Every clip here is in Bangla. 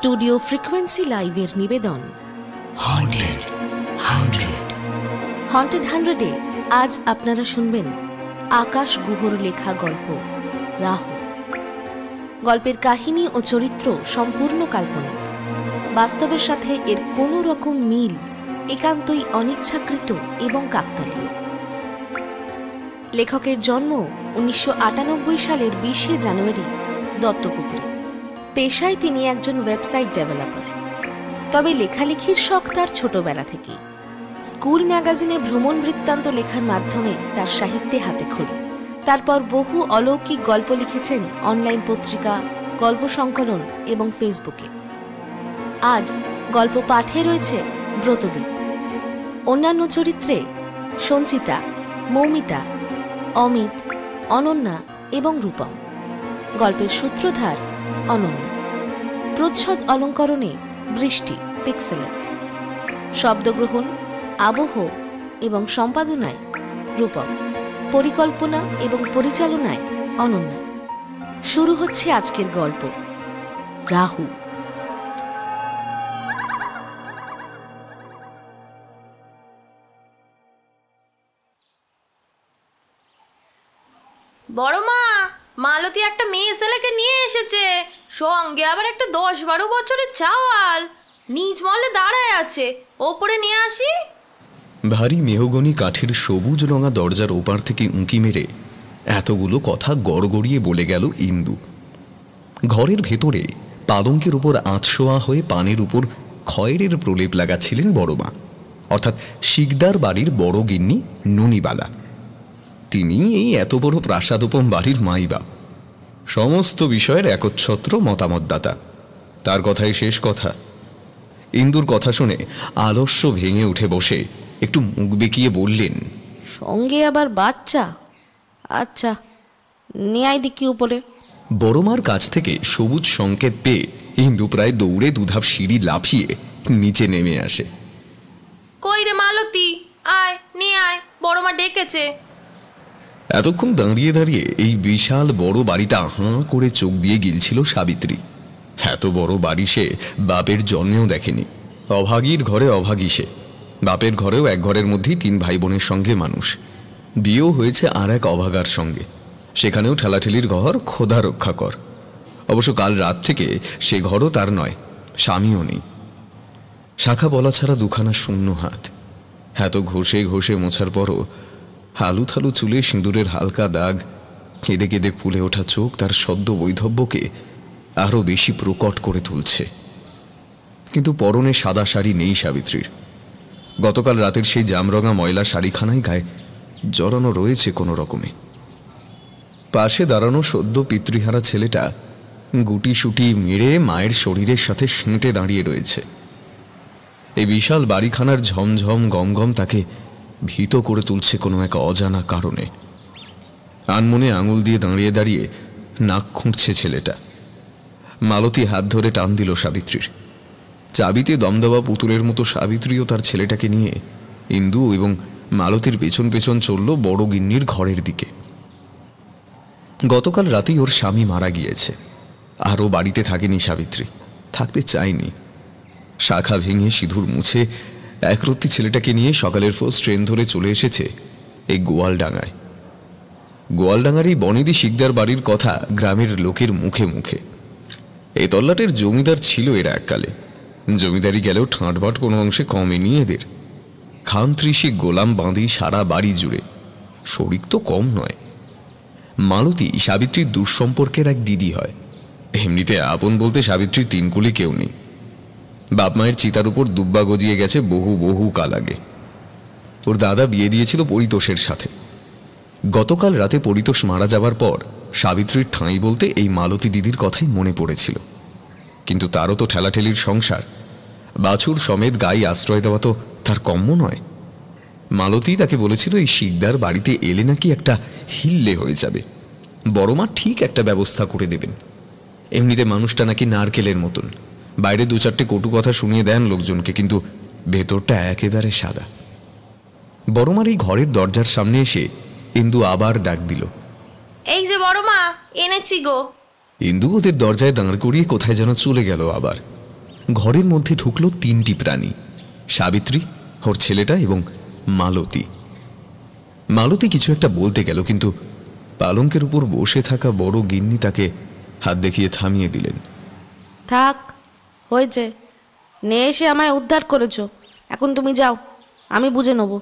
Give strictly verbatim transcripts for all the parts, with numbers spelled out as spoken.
স্টুডিও ফ্রিকোয়েন্সি লাইভের নিবেদন হন্টেড হান্ড্রেড। হন্টেড হান্ড্রেডে আজ আপনারা শুনবেন আকাশ গুহর লেখা গল্প রাহু। গল্পের কাহিনী ও চরিত্র সম্পূর্ণ কাল্পনিক, বাস্তবের সাথে এর কোনো রকম মিল একান্তই অনিচ্ছাকৃত এবং কাকতালীয়। লেখকের জন্ম উনিশশো আটানব্বই সালের বিশে জানুয়ারি দত্তপুকুরে। পেশায় তিনি একজন ওয়েবসাইট ডেভেলপার, তবে লেখালেখির শখ তার ছোটবেলা থেকেই। স্কুল ম্যাগাজিনে ভ্রমণ বৃত্তান্ত লেখার মাধ্যমে তার সাহিত্যে হাতে খড়ি। তারপর বহু অলৌকিক গল্প লিখেছেন অনলাইন পত্রিকা, গল্প সংকলন এবং ফেসবুকে। আজ গল্প পাঠে রয়েছে ব্রতদীপ। অন্যান্য চরিত্রে সঞ্চিতা, মৌমিতা, অমিত, অনন্যা এবং রূপম। গল্পের সূত্রধার অনন্যা। প্রচ্ছদ অলঙ্করণে বৃষ্টি পিক্সেলেট। শব্দগ্রহণ, আবহ এবং সম্পাদনায় রূপম। পরিকল্পনা এবং পরিচালনায় অনন্যা। শুরু হচ্ছে আজকের গল্প রাহু। বড় মা, মালতী একটা মেয়ে ছেলেকে নিয়ে এসেছে, সঙ্গে আবার একটা দশ বারো বছরের চাওয়াল। নিজ মলে দাঁড়ায় আছে, ওপরে নিয়ে আসি। ভারী মেহগনি কাঠের সবুজ রঙা দরজার ওপার থেকে উঁকি মেরে এতগুলো কথা গড়গড়িয়ে বলে গেল ইন্দু। ঘরের ভেতরে পালঙ্কের উপর আঁচশোয়া হয়ে পানের উপর খয়েরের প্রলেপ লাগাচ্ছিলেন বড় মা, অর্থাৎ শিকদার বাড়ির বড় গিন্নি ননিবালা। তিনি এই এত বড় প্রাসাদোপম বাড়ির মাইবাপ, সমস্ত বিষয়ের একচ্ছত্র মতামতদাতা। তার কথাই শেষ কথা। ইন্দুর কথা শুনে আলস্য ভেঙে উঠে বসে একটু মুখ বেঁকিয়ে বললেন, সঙ্গে আবার বাচ্চা? আচ্ছা, নেয়াই দেখি উপরে। বড়মার কাছ থেকে সবুজ সংকেত পেয়ে ইন্দু প্রায় দৌড়ে দুধাপ সিঁড়ি লাফিয়ে নিচে নেমে আসে। কই রে মালতী, আয় নিয়ে আয়, বড় মা ডেকেছে। এতক্ষণ দাঁড়িয়ে দাঁড়িয়ে এই বিশাল বড় বাড়িটা হাঁ করে চোখ দিয়ে গিলছিল সাবিত্রী। এত বড় বাড়ি সে বাপের জন্মেও দেখেনি। অভাগীর ঘরে অভাগী সে। বাপের ঘরেও এক ঘরের মধ্যেই তিন ভাই বোনের সঙ্গে মানুষ। বিয়েও হয়েছে আর এক অভাগার সঙ্গে, সেখানেও ঠেলাঠেলির ঘর, খোদা রক্ষা কর। অবশ্য কাল রাত থেকে সে ঘরও তার নয়, স্বামীও নেই। শাখা বলা ছাড়া দুখানা শূন্য হাত। এত ঘষে ঘষে মোছার পরও হালু থালু চুলে সিঁদুরের হালকা দাগ, কেঁদে কেঁদে ফুলে ওঠা চোখ তার সদ্য বৈধব্যকে আরও বেশি প্রকট করে তুলছে। কিন্তু পরনে সাদা শাড়ি নেই সাবিত্রীর। গতকাল রাতের সেই জামরঙা ময়লা শাড়িখানাই গায়ে জড়ানো রয়েছে কোনো রকমে। পাশে দাঁড়ানো সদ্য পিতৃহারা ছেলেটা গুটি সুটি মেরে মায়ের শরীরের সাথে সেঁটে দাঁড়িয়ে রয়েছে। এই বিশাল বাড়িখানার ঝমঝম গমগম তাকে ভীত করে তুলছে কোনো এক অজানা কারণে। আনমনে আঙুল দিয়ে দাঁড়িয়ে দাঁড়িয়ে নাক খুঁটছে ছেলেটা। মালতী হাত ধরে টান দিল সাবিত্রীর। চাবিতে দম দেওয়া পুতুলের মতো সাবিত্রীও তার ছেলেটাকে নিয়ে ইন্দু এবং মালতীর পেছন পেছন চলল বড় গিন্নির ঘরের দিকে। গতকাল রাতেই ওর স্বামী মারা গিয়েছে, আর ও বাড়িতে থাকেনি সাবিত্রী, থাকতে চায়নি। শাখা ভেঙে সিঁদুর মুছে একরত্তি ছেলেটাকে নিয়ে সকালের ফার্স্ট ট্রেন ধরে চলে এসেছে এই গোয়ালডাঙ্গায়। গোয়ালডাঙ্গার এই বনেদি শিকদার বাড়ির কথা গ্রামের লোকের মুখে মুখে। এই তল্লাটের জমিদার ছিল এরা এককালে। জমিদারি গেলেও ঠাঁটবাট কোনো অংশে কমেনি এদের। খান ত্রিশি গোলাম বাঁধি সারা বাড়ি জুড়ে, শরিক তো কম নয়। মালতী সাবিত্রীর দুঃসম্পর্কের এক দিদি হয়। এমনিতে আপন বলতে সাবিত্রীর তিনকুলি কেউ নেই। বাপ মায়ের চিতার উপর দুব্বা গজিয়ে গেছে বহু বহু কাল আগে। ওর দাদা বিয়ে দিয়েছিল পরিতোষের সাথে। গতকাল রাতে পরিতোষ মারা যাবার পর সাবিত্রীর ঠাঁই বলতে এই মালতী দিদির কথাই মনে পড়েছিল। কিন্তু তারও তো ঠেলাঠেলির সংসার, বাছুর সমেত গাই আশ্রয় দেওয়া তো তার কম্য নয়। মালতী তাকে বলেছিল এই শিকদার বাড়িতে এলে নাকি একটা হিল্লে হয়ে যাবে, বড়মা ঠিক একটা ব্যবস্থা করে দেবেন। এমনিতে মানুষটা নাকি নারকেলের মতন, বাইরে দু চারটে কটু কথা শুনিয়ে দেন লোকজনকে, কিন্তু ভেতরটা একেবারে সাদা। বড়মার এই ঘরের দরজার সামনে এসে ইন্দু আবার ডাক দিল, এই যে বড় মা, এনেছি গো। ইন্দু ওদের দরজায় দাঁড় করিয়ে কোথায় যেন চলে গেল। আবার ঘরের মধ্যে ঢুকলো তিনটি প্রাণী, সাবিত্রী, ওর ছেলেটা এবং মালতী। মালতী কিছু একটা বলতে গেল, কিন্তু পালঙ্কের উপর বসে থাকা বড় গিন্নি তাকে হাত দেখিয়ে থামিয়ে দিলেন। থাক, হয়েছে, নে এসে আমায় উদ্ধার করেছ, এখন তুমি যাও, আমি বুঝে নেব।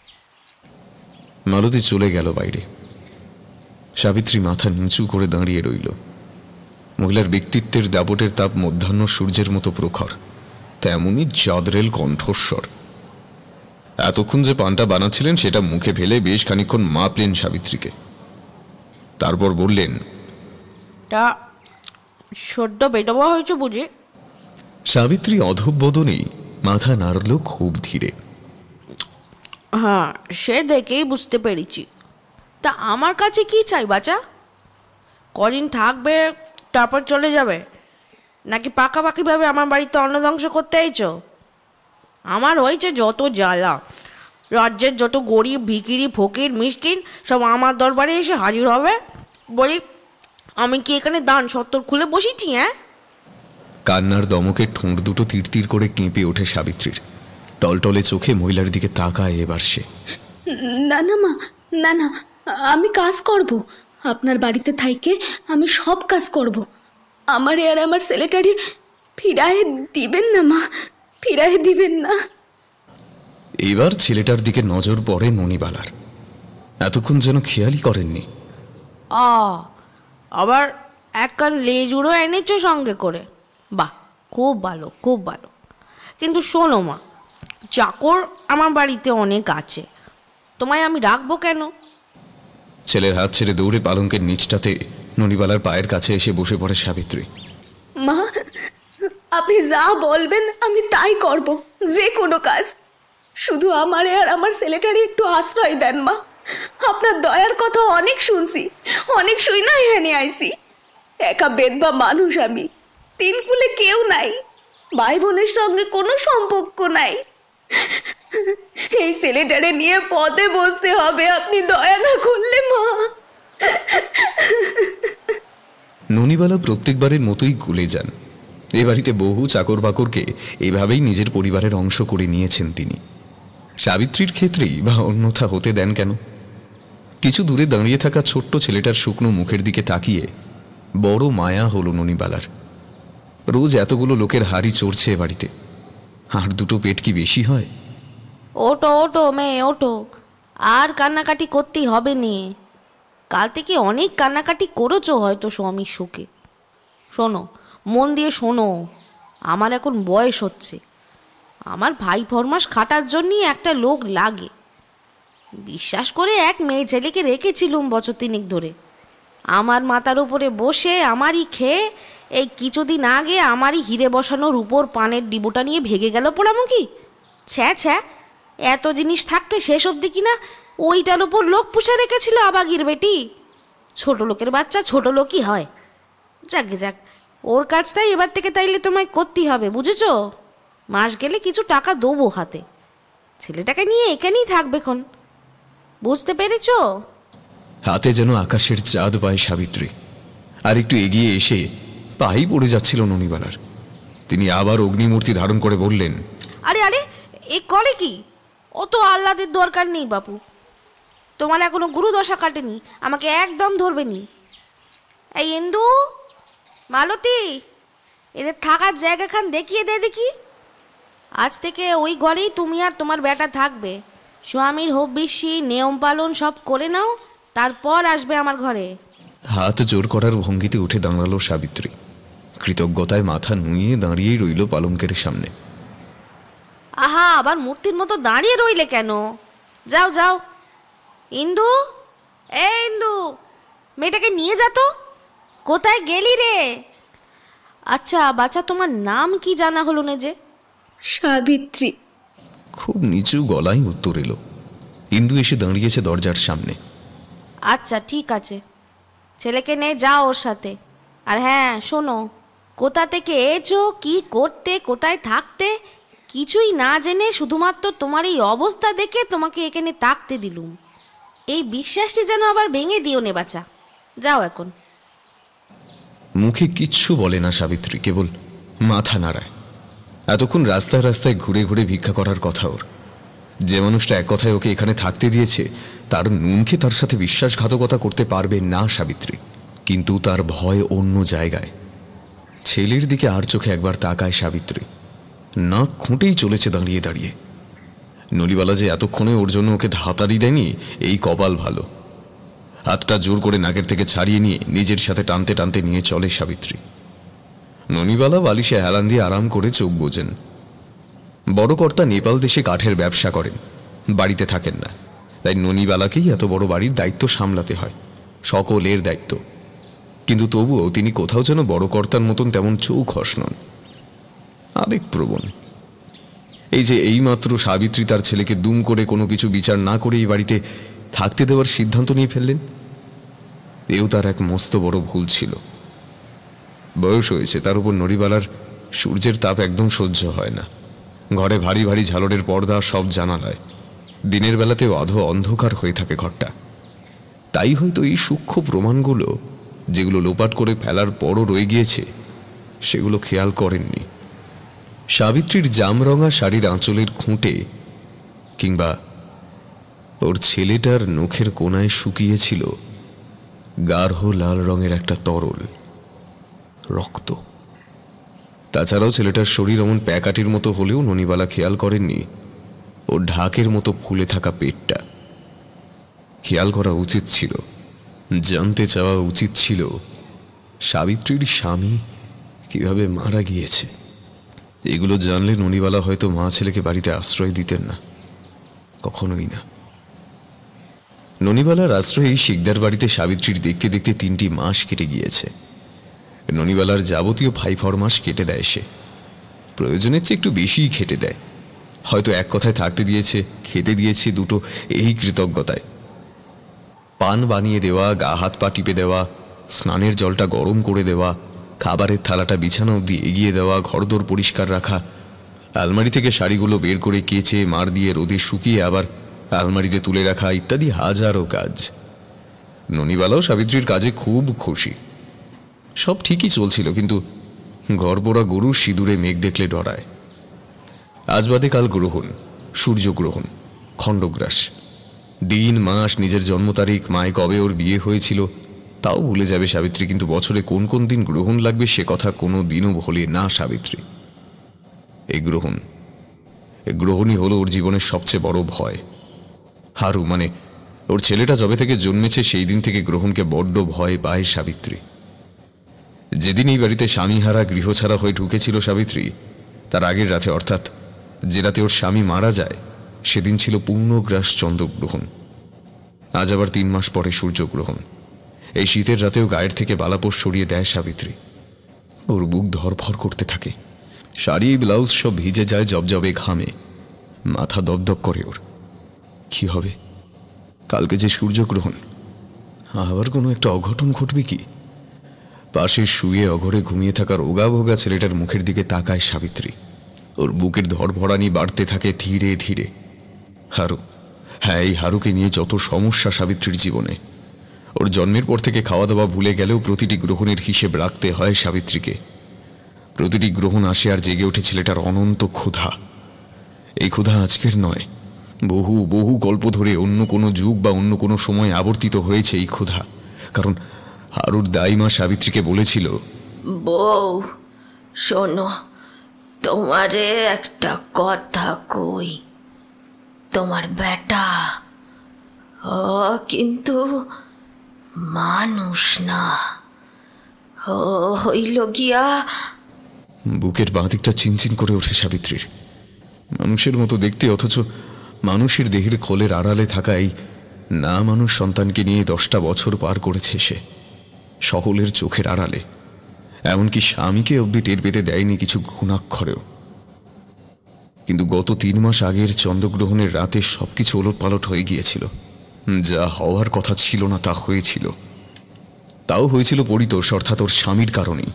মালতী চলে গেল বাইরে। সাবিত্রী মাথা নিচু করে দাঁড়িয়ে রইল। মহিলার ব্যক্তিত্বের দাপটের তাপ মধ্যাহ্ন সূর্যের মতো প্রখর, তেমনি জাদরেল কণ্ঠস্বর। এতক্ষণ যে পানটা বানাচ্ছিলেন সেটা মুখে ফেলে বেশ খানিকক্ষণ মাপলেন সাবিত্রীকে, তারপর বললেন, তা সদ্য বেদবা হয়েছে বুঝি? সাবিত্রী অধবদনেই মাথা নাড়ল খুব ধীরে। হ্যাঁ, সে দেখেই বুঝতে পেরেছি। তা আমার কাছে কি চাই বাচ্চা? কদিন থাকবে তারপর চলে যাবে, নাকি পাকাপাকিভাবে আমার বাড়িতে অন্নধ্বংস করতে আইছো? আমার হয়েছে যত জ্বালা, রাজ্যের যত গরিব ভিখিরি ফকির মিসকিন সব আমার দরবারে এসে হাজির হবে। বলি, আমি কি এখানে দান সত্তর খুলে বসেছি? হ্যাঁ? কান্নার দমকে ঠোঁট দুটো তিরতির করে কেঁপে ওঠে সাবিত্রীর। টলটলে চোখে মহিলার দিকে তাকায় এবার সে। না না মা, না না, আমি কাজ করব, আপনার বাড়িতে থাইকে আমি সব কাজ করব। আমারে আর আমার ছেলেটারে ফিরায়ে দিবেন না মা, ফিরায়ে দিবেন না। এবার ছেলেটার দিকে নজর পড়ে ননিবালার। এতক্ষণ যেন খেয়ালই করেননি। আ আবার এক কান লেজুড়ো এনেছো সঙ্গে করে, বাহ, খুব ভালো, খুব ভালো। কিন্তু শোনো মা, চাকর আমার বাড়িতে অনেক আছে, তোমায় আমি রাখবো কেন? ছেলের হাত ছেড়ে দৌড়ে পালঙ্কের নিচটাতে ননিবালার পায়ের কাছে এসে বসে পড়ে সাবিত্রী। মা, আপনি যা বলবেন আমি তাই করব, যে কোনো কাজ। শুধু আমারে আর আমার ছেলেটারে একটু আশ্রয় দেন মা। আপনার দয়ার কথা অনেক শুনছি, অনেক শুই না হেনে আইসি। একা বেদবা মানুষ আমি, তিন কুলে কেউ নাই, ভাই বোনের সঙ্গে কোনো সম্পর্ক নাই। এই ছেলেটারে নিয়ে পথে বসতে হবে আপনি দয়া না করলে মা। ননিবালা প্রত্যেকবারের মতোই গলে যান। এ বাড়িতে বহু চাকর বাকরকে এভাবেই নিজের পরিবারের অংশ করে নিয়েছেন তিনি। সাবিত্রীর ক্ষেত্রেই বা অন্যথা হতে দেন কেন? কিছু দূরে দাঁড়িয়ে থাকা ছোট্ট ছেলেটার শুকনো মুখের দিকে তাকিয়ে বড় মায়া হলো ননিবালার। রোজ এতগুলো লোকের হাড়ি চড়ছে এ বাড়িতে, আর দুটো পেট কি বেশি হয়? ওটো ওটো মেয়ে ওটো, আর কান্নাকাটি করতেই হবে নি। কাল থেকে অনেক কান্নাকাটি করেছো হয়তো স্বামীর শোকে। শোনো, মন দিয়ে শোনো, আমার এখন বয়স হচ্ছে, আমার ভাই ফরমাস খাটার জন্যই একটা লোক লাগে। বিশ্বাস করে এক মেয়ে ছেলেকে রেখেছিলুম বছর তিনেক ধরে, আমার মাথার উপরে বসে আমারই খেয়ে এই কিছুদিন আগে আমারই হিরে বসানোর উপর পানের ডিবোটা নিয়ে ভেগে গেল পোড়ামুখী। ছ্যা ছ্যা, এত জিনিস থাকতে শেষ অবধি কিনা ওইটার উপর লোক পুষে রেখেছিল আবাগির বেটি। ছোট লোকের বাচ্চা ছোট লোকই হয়। যাকে যাক, ওর কাজটাই এবার থেকে তাইলে তোমায় করতেই হবে, বুঝেছ? মাস গেলে কিছু টাকা দেবো হাতে, ছেলেটাকে নিয়ে এখানেই থাকবেখন, বুঝতে পেরেছ? হাতে যেন আকাশের চাঁদ পায় সাবিত্রী। আর একটু এগিয়ে এসে পাই পড়ে যাচ্ছিল ননিবালার। তিনি আবার অগ্নিমূর্তি ধারণ করে বললেন, আরে আরে, এ করে কি? অত আহ্লাদের দরকার নেই বাপু, তোমার এখনো গুরুদশা কাটেনি, আমাকে একদম ধরবে নি। এই ইন্দু, মালতী, এদের থাকার জায়গাখান দেখিয়ে দে দেখি। আজ থেকে ওই ঘরেই তুমি আর তোমার বেটা থাকবে। স্বামীর হব্বিষ্যি নিয়ম পালন সব করে নাও, তারপর আসবে আমার ঘরে। হাত জোর করার ভঙ্গিতে উঠে দাঁড়ালো সাবিত্রী। কৃতজ্ঞতায় মাথা নুইয়ে দাঁড়িয়েই রইল পালঙ্কের সামনে। আহা, আবার মূর্তির মতো দাঁড়িয়ে রইলে কেন? যাও যাও। ইন্দু, এ ইন্দু, মেয়েটাকে নিয়ে যা তো। কোথায় গেলি রে? আচ্ছা বাচ্চা, তোমার নাম কি জানা হলো না যে? সাবিত্রী। খুব নিচু গলায় উত্তর এলো। ইন্দু এসে দাঁড়িয়েছে দরজার সামনে। আচ্ছা ঠিক আছে, ছেলেকে নে যাও ওর সাথে। আর হ্যাঁ শোনো, কোথা থেকে এসো, কি করতে, কোথায় থাকতে, কিছুই না জেনে শুধুমাত্র তোমার এই অবস্থা দেখে তোমাকে এখানে থাকতে দিলুম, এই বিশ্বাসটি যেন আবার ভেঙে দিও নে বাচ্চা। যাও এখন। মুখে কিচ্ছু বলে না সাবিত্রী, কেবল মাথা নাড়ায়। এতক্ষণ রাস্তায় রাস্তায় ঘুরে ঘুরে ভিক্ষা করার কথা ওর। যে মানুষটা এক কথায় ওকে এখানে থাকতে দিয়েছে তার নুনকে তার সাথে বিশ্বাসঘাতকতা করতে পারবে না সাবিত্রী, কিন্তু তার ভয় অন্য জায়গায়। ছেলের দিকে আর চোখে একবার তাকায় সাবিত্রী, নাক খুঁটেই চলেছে দাঁড়িয়ে দাঁড়িয়ে। ননিবালা যে এতক্ষণে ওর জন্য ওকে ধাতারি দেয়নি এই কপাল ভালো। হাতটা জোর করে নাকের থেকে ছাড়িয়ে নিয়ে নিজের সাথে টানতে টানতে নিয়ে চলে সাবিত্রী। ননিবালা বালিশে হেলান দিয়ে আরাম করে চোখ বোঝেন। বড় কর্তা নেপাল দেশে কাঠের ব্যবসা করেন, বাড়িতে থাকেন না, তাই ননিবালাকেই এত বড় বাড়ির দায়িত্ব সামলাতে হয়, সকলের দায়িত্ব। কিন্তু তবুও তিনি কোথাও যেন বড় কর্তার মতন তেমন চৌখস নন, আবেগপ্রবণ। এই যে এইমাত্র সাবিত্রী তার ছেলেকে দুম করে কোনো কিছু বিচার না করে এই বাড়িতে থাকতে দেওয়ার সিদ্ধান্ত নিয়ে ফেললেন, এও তার এক মস্ত বড় ভুল ছিল। বয়স হয়েছে, তার উপর ননিবালার সূর্যের তাপ একদম সহ্য হয় না। ঘরে ভারী ভারী ঝালরের পর্দা, সব জানালায় দিনের বেলাতেও আধো অন্ধকার হয়ে থাকে ঘরটা। তাই হয়তো এই সূক্ষ্ম প্রমাণগুলো যেগুলো লোপাট করে ফেলার পরও রয়ে গিয়েছে সেগুলো খেয়াল করেননি। সাবিত্রীর জামরঙা শাড়ির আঁচলের খুঁটে কিংবা ওর ছেলেটার নখের কোনায় শুকিয়েছিল গাঢ় লাল রঙের একটা তরল রক্ত। তাছাড়াও ছেলেটার শরীর এমন প্যাকাটির মতো হলেও ননিবালা খেয়াল করেননি ওর ঢাকের মতো ফুলে থাকা পেটটা। খেয়াল করা উচিত ছিল, জানতে চাওয়া উচিত ছিল সাবিত্রীর স্বামী কিভাবে মারা গিয়েছে। এগুলো জানলে ননিবালা হয়তো মা ছেলেকে বাড়িতে আশ্রয় দিতেন না, কখনোই না। ননিবালার আশ্রয়ে শিকদার বাড়িতে সাবিত্রীর দেখতে দেখতে তিনটি মাস কেটে গিয়েছে। ননিবালার যাবতীয় ফাই ফরমাস কেটে দেয় সে, প্রয়োজনের চেয়ে একটু বেশিই খেটে দেয়। হয়তো এক কথায় থাকতে দিয়েছে, খেতে দিয়েছে দুটো, এই কৃতজ্ঞতায়। পান বানিয়ে দেওয়া, গা হাত পা টিপে দেওয়া, স্নানের জলটা গরম করে দেওয়া, খাবারের থালাটা বিছানা অবধি এগিয়ে দেওয়া, ঘরদোর পরিষ্কার রাখা, আলমারি থেকে শাড়িগুলো বের করে কেচে মার দিয়ে রোদে শুকিয়ে আবার আলমারিতে তুলে রাখা, ইত্যাদি হাজারো কাজ। ননিবালাও সাবিত্রীর কাজে খুব খুশি। সব ঠিকই চলছিল, কিন্তু ঘরপোড়া গরু সিঁদুরে মেঘ দেখলে ডরায়। আজ বাদে কাল গ্রহণ, সূর্যগ্রহণ, খণ্ডগ্রাস। দিন মাস, নিজের জন্ম তারিখ, মায়ে কবে ওর বিয়ে হয়েছিল তাও ভুলে যাবে সাবিত্রী, কিন্তু বছরে কোন কোন দিন গ্রহণ লাগবে সে কথা কোনো দিনও ভোলে না সাবিত্রী। এই গ্রহণ, এই গ্রহণই হলো ওর জীবনের সবচেয়ে বড় ভয়। হারু মানে ওর ছেলেটা যবে থেকে জন্মেছে সেই দিন থেকে গ্রহণকে বড্ড ভয় পায় সাবিত্রী। যেদিন এই বাড়িতে স্বামীহারা গৃহছাড়া হয়ে ঢুকেছিল সাবিত্রী, তার আগের রাতে, অর্থাৎ যে রাতে ওর স্বামী মারা যায়, সেদিন ছিল পূর্ণগ্রাস চন্দ্রগ্রহণ। আজ আবার তিন মাস পরে সূর্যগ্রহণ। এই শীতের রাতেও গায়ের থেকে বালাপোষ সরিয়ে দেয় সাবিত্রী। ওর বুক ধরফর করতে থাকে, শাড়ি ব্লাউজ সব ভিজে যায় জবজবে ঘামে, মাথা দপদপ করে ওর। কি হবে? কালকে যে সূর্যগ্রহণ, আবার কোনো একটা অঘটন ঘটবে কি? পাশে শুয়ে অঘরে ঘুমিয়ে থাকা রোগা ভোগা ছেলেটার মুখের দিকে তাকায় সাবিত্রী। ওর বুকের ধরভরানি বাড়তে থাকে ধীরে ধীরে। হারু, হ্যাঁ, এই হারুকে নিয়ে যত সমস্যা সাবিত্রীর জীবনে। ওর জন্মের পর থেকে খাওয়া দাওয়া ভুলে গেলেও প্রতিটি গ্রহণের হিসেব রাখতে হয় সাবিত্রীকে। প্রতিটি গ্রহণ আসে আর জেগে ওঠে ছেলেটার অনন্ত ক্ষুধা। এই ক্ষুধা আজকের নয়, বহু বহু গল্প ধরে অন্য কোনো যুগ বা অন্য কোনো সময় আবর্তিত হয়েছে এই ক্ষুধা। কারণ হারুর দাইমা সাবিত্রীকে বলেছিল, বউ শোনো, তোমারে একটা কথা কই। তোমার বেটা ও কিন্তু মানুষ না, ও হইল গিয়া। বুকের বাঁ দিকটা চিনচিন করে ওঠে সাবিত্রীর। মানুষের মতো দেখতে, অথচ মানুষের দেহের খোলের আড়ালে থাকা এই না মানুষ সন্তানকে নিয়ে দশটা বছর পার করেছে সে, সকলের চোখের আড়ালে। এমনকি স্বামীকে অবধি টের পেতে দেয়নি কিছু ঘুণাক্ষরেও। কিন্তু গত তিন মাস আগের চন্দ্রগ্রহণের রাতে সবকিছু ওলটপালট হয়ে গিয়েছিল। যা হওয়ার কথা ছিল না তা হয়েছিল। তাও হয়েছিল পরিতোষ, অর্থাৎ ওর স্বামীর কারণেই।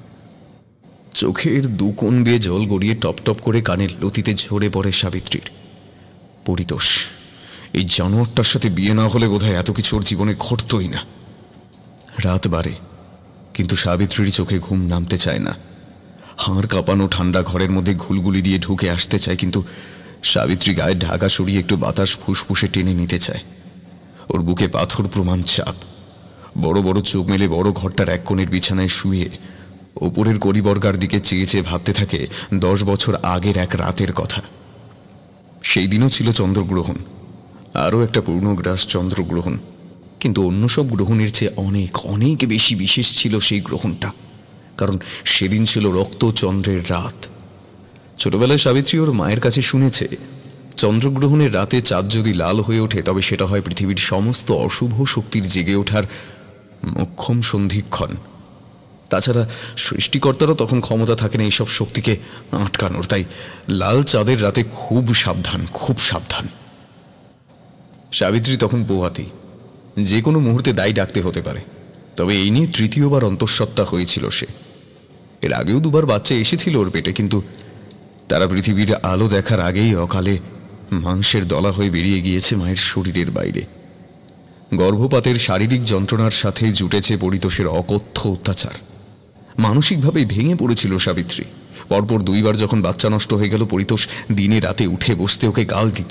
চোখের দুকোণ বেয়ে জল গড়িয়ে টপ টপ করে কানের লতিতে ঝরে পড়ে সাবিত্রীর। পরিতোষ, এই জানোয়ারটার সাথে বিয়ে না হলে বোধহয় এত কিছু ওর জীবনে ঘটতই না। রাত বাড়ে, কিন্তু সাবিত্রীর চোখে ঘুম নামতে চায় না। হাড় কাঁপানো ঠান্ডা ঘরের মধ্যে ঘুলগুলি দিয়ে ঢুকে আসতে চায়, কিন্তু সাবিত্রী গায়ের ঢাকা সরিয়ে একটু বাতাস ফুসফুসে টেনে নিতে চায়। ওর বুকে পাথর প্রমাণ চাপ। বড় বড় চোখ মেলে বড় ঘরটার এক কোণের বিছানায় শুয়ে ওপরের করিবর্গার দিকে চেয়ে চেয়ে ভাবতে থাকে দশ বছর আগের এক রাতের কথা। সেই দিনও ছিল চন্দ্রগ্রহণ, আরও একটা পূর্ণগ্রাস চন্দ্রগ্রহণ, কিন্তু অন্য সব গ্রহণের চেয়ে অনেক অনেক বেশি বিশেষ ছিল সেই গ্রহণটা, কারণ সেদিন ছিল রক্তচন্দ্রের রাত। ছোটবেলায় সাবিত্রী ওর মায়ের কাছে শুনেছে, চন্দ্রগ্রহণের রাতে চাঁদ যদি লাল হয়ে ওঠে তবে সেটা হয় পৃথিবীর সমস্ত অশুভ শক্তির জেগে ওঠার মোক্ষম সন্ধিক্ষণ। তাছাড়া সৃষ্টিকর্তারও তখন ক্ষমতা থাকে না এইসব শক্তিকে আটকানোর, তাই লাল চাঁদের রাতে খুব সাবধান, খুব সাবধান। সাবিত্রী তখন পোহাতি, যে কোনো মুহূর্তে দায় ডাকতে হতে পারে, তবে এই নিয়ে তৃতীয়বার অন্তঃসত্ত্বা হয়েছিল সে। এর আগেও দুবার বাচ্চা এসেছিল ওর পেটে, কিন্তু তারা পৃথিবীর আলো দেখার আগেই অকালে মাংসের দলা হয়ে বেরিয়ে গিয়েছে মায়ের শরীরের বাইরে। গর্ভপাতের শারীরিক যন্ত্রণার সাথে জুটেছে পরিতোষের অকথ্য অত্যাচার। মানসিকভাবে ভেঙে পড়েছিল সাবিত্রী। পরপর দুইবার যখন বাচ্চা নষ্ট হয়ে গেল, পরিতোষ দিনে রাতে উঠে বসতে ওকে গাল দিত।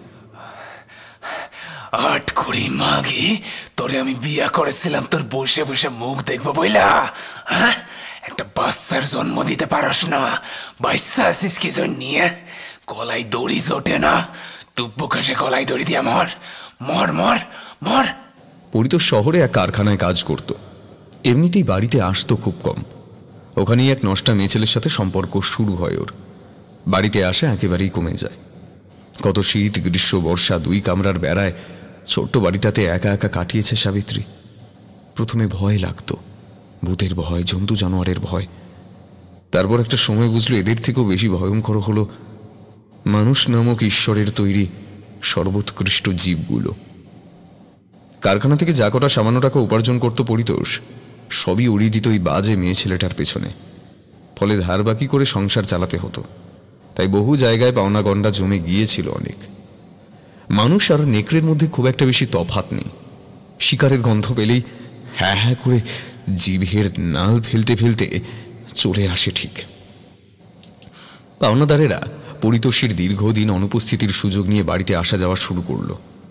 আট কুড়ি মাগি, তোরে আমি বিয়া করেছিলাম তোর বসে বসে মুখ দেখবো বইলা, হ্যাঁ? একটা বাচ্চার জন্ম দিতে পারস না, বাচ্চা আছিস কি জন্যে? গলায় দড়ি জোটে না, তুব্বু কাশে গলায় দড়ি দিয়া মর মর মর মর। পরিতোষ শহরে এক কারখানায় কাজ করত, এমনিতেই বাড়িতে আসতো খুব কম। ওখানেই এক নষ্টা মেয়ে ছেলের সাথে সম্পর্ক শুরু হয় ওর। বাড়িতে আসা একেবারেই কমে যায়। কত শীত, গ্রীষ্ম, বর্ষা দুই কামরার বেড়ায় ছোট্ট বাড়িটাতে একা একা কাটিয়েছে সাবিত্রী। প্রথমে ভয় লাগতো, ভূতের ভয়, জন্তু জানোয়ারের ভয়। তারপর একটা সময় বুঝলো এদের থেকেও বেশি ভয়ঙ্কর হলো মানুষ নামক ঈশ্বরের তৈরি সর্বোৎকৃষ্ট জীবগুলো। কারখানা থেকে যা কটা সামান্য টাকা উপার্জন করত পরিতোষ, সবই উড়িয়ে দিত ওই বাজে মেয়ে ছেলেটার পেছনে। ফলে ধার বাকি করে সংসার চালাতে হতো। তাই বহু জায়গায় পাওনা গন্ডা জমে গিয়েছিল অনেক। মানুষ আর নেকড়ের মধ্যে খুব একটা বেশি তফাৎ নেই। শিকারের গন্ধ পেলেই হ্যাঁ হ্যাঁ করে জিভের নাল ফেলতে ফেলতে চলে আসে ঠিক। পাওনাদারেরা পরিতোষের দীর্ঘদিন অনুপস্থিতির সুযোগ নিয়ে বাড়িতে আসা যাওয়া শুরু করল।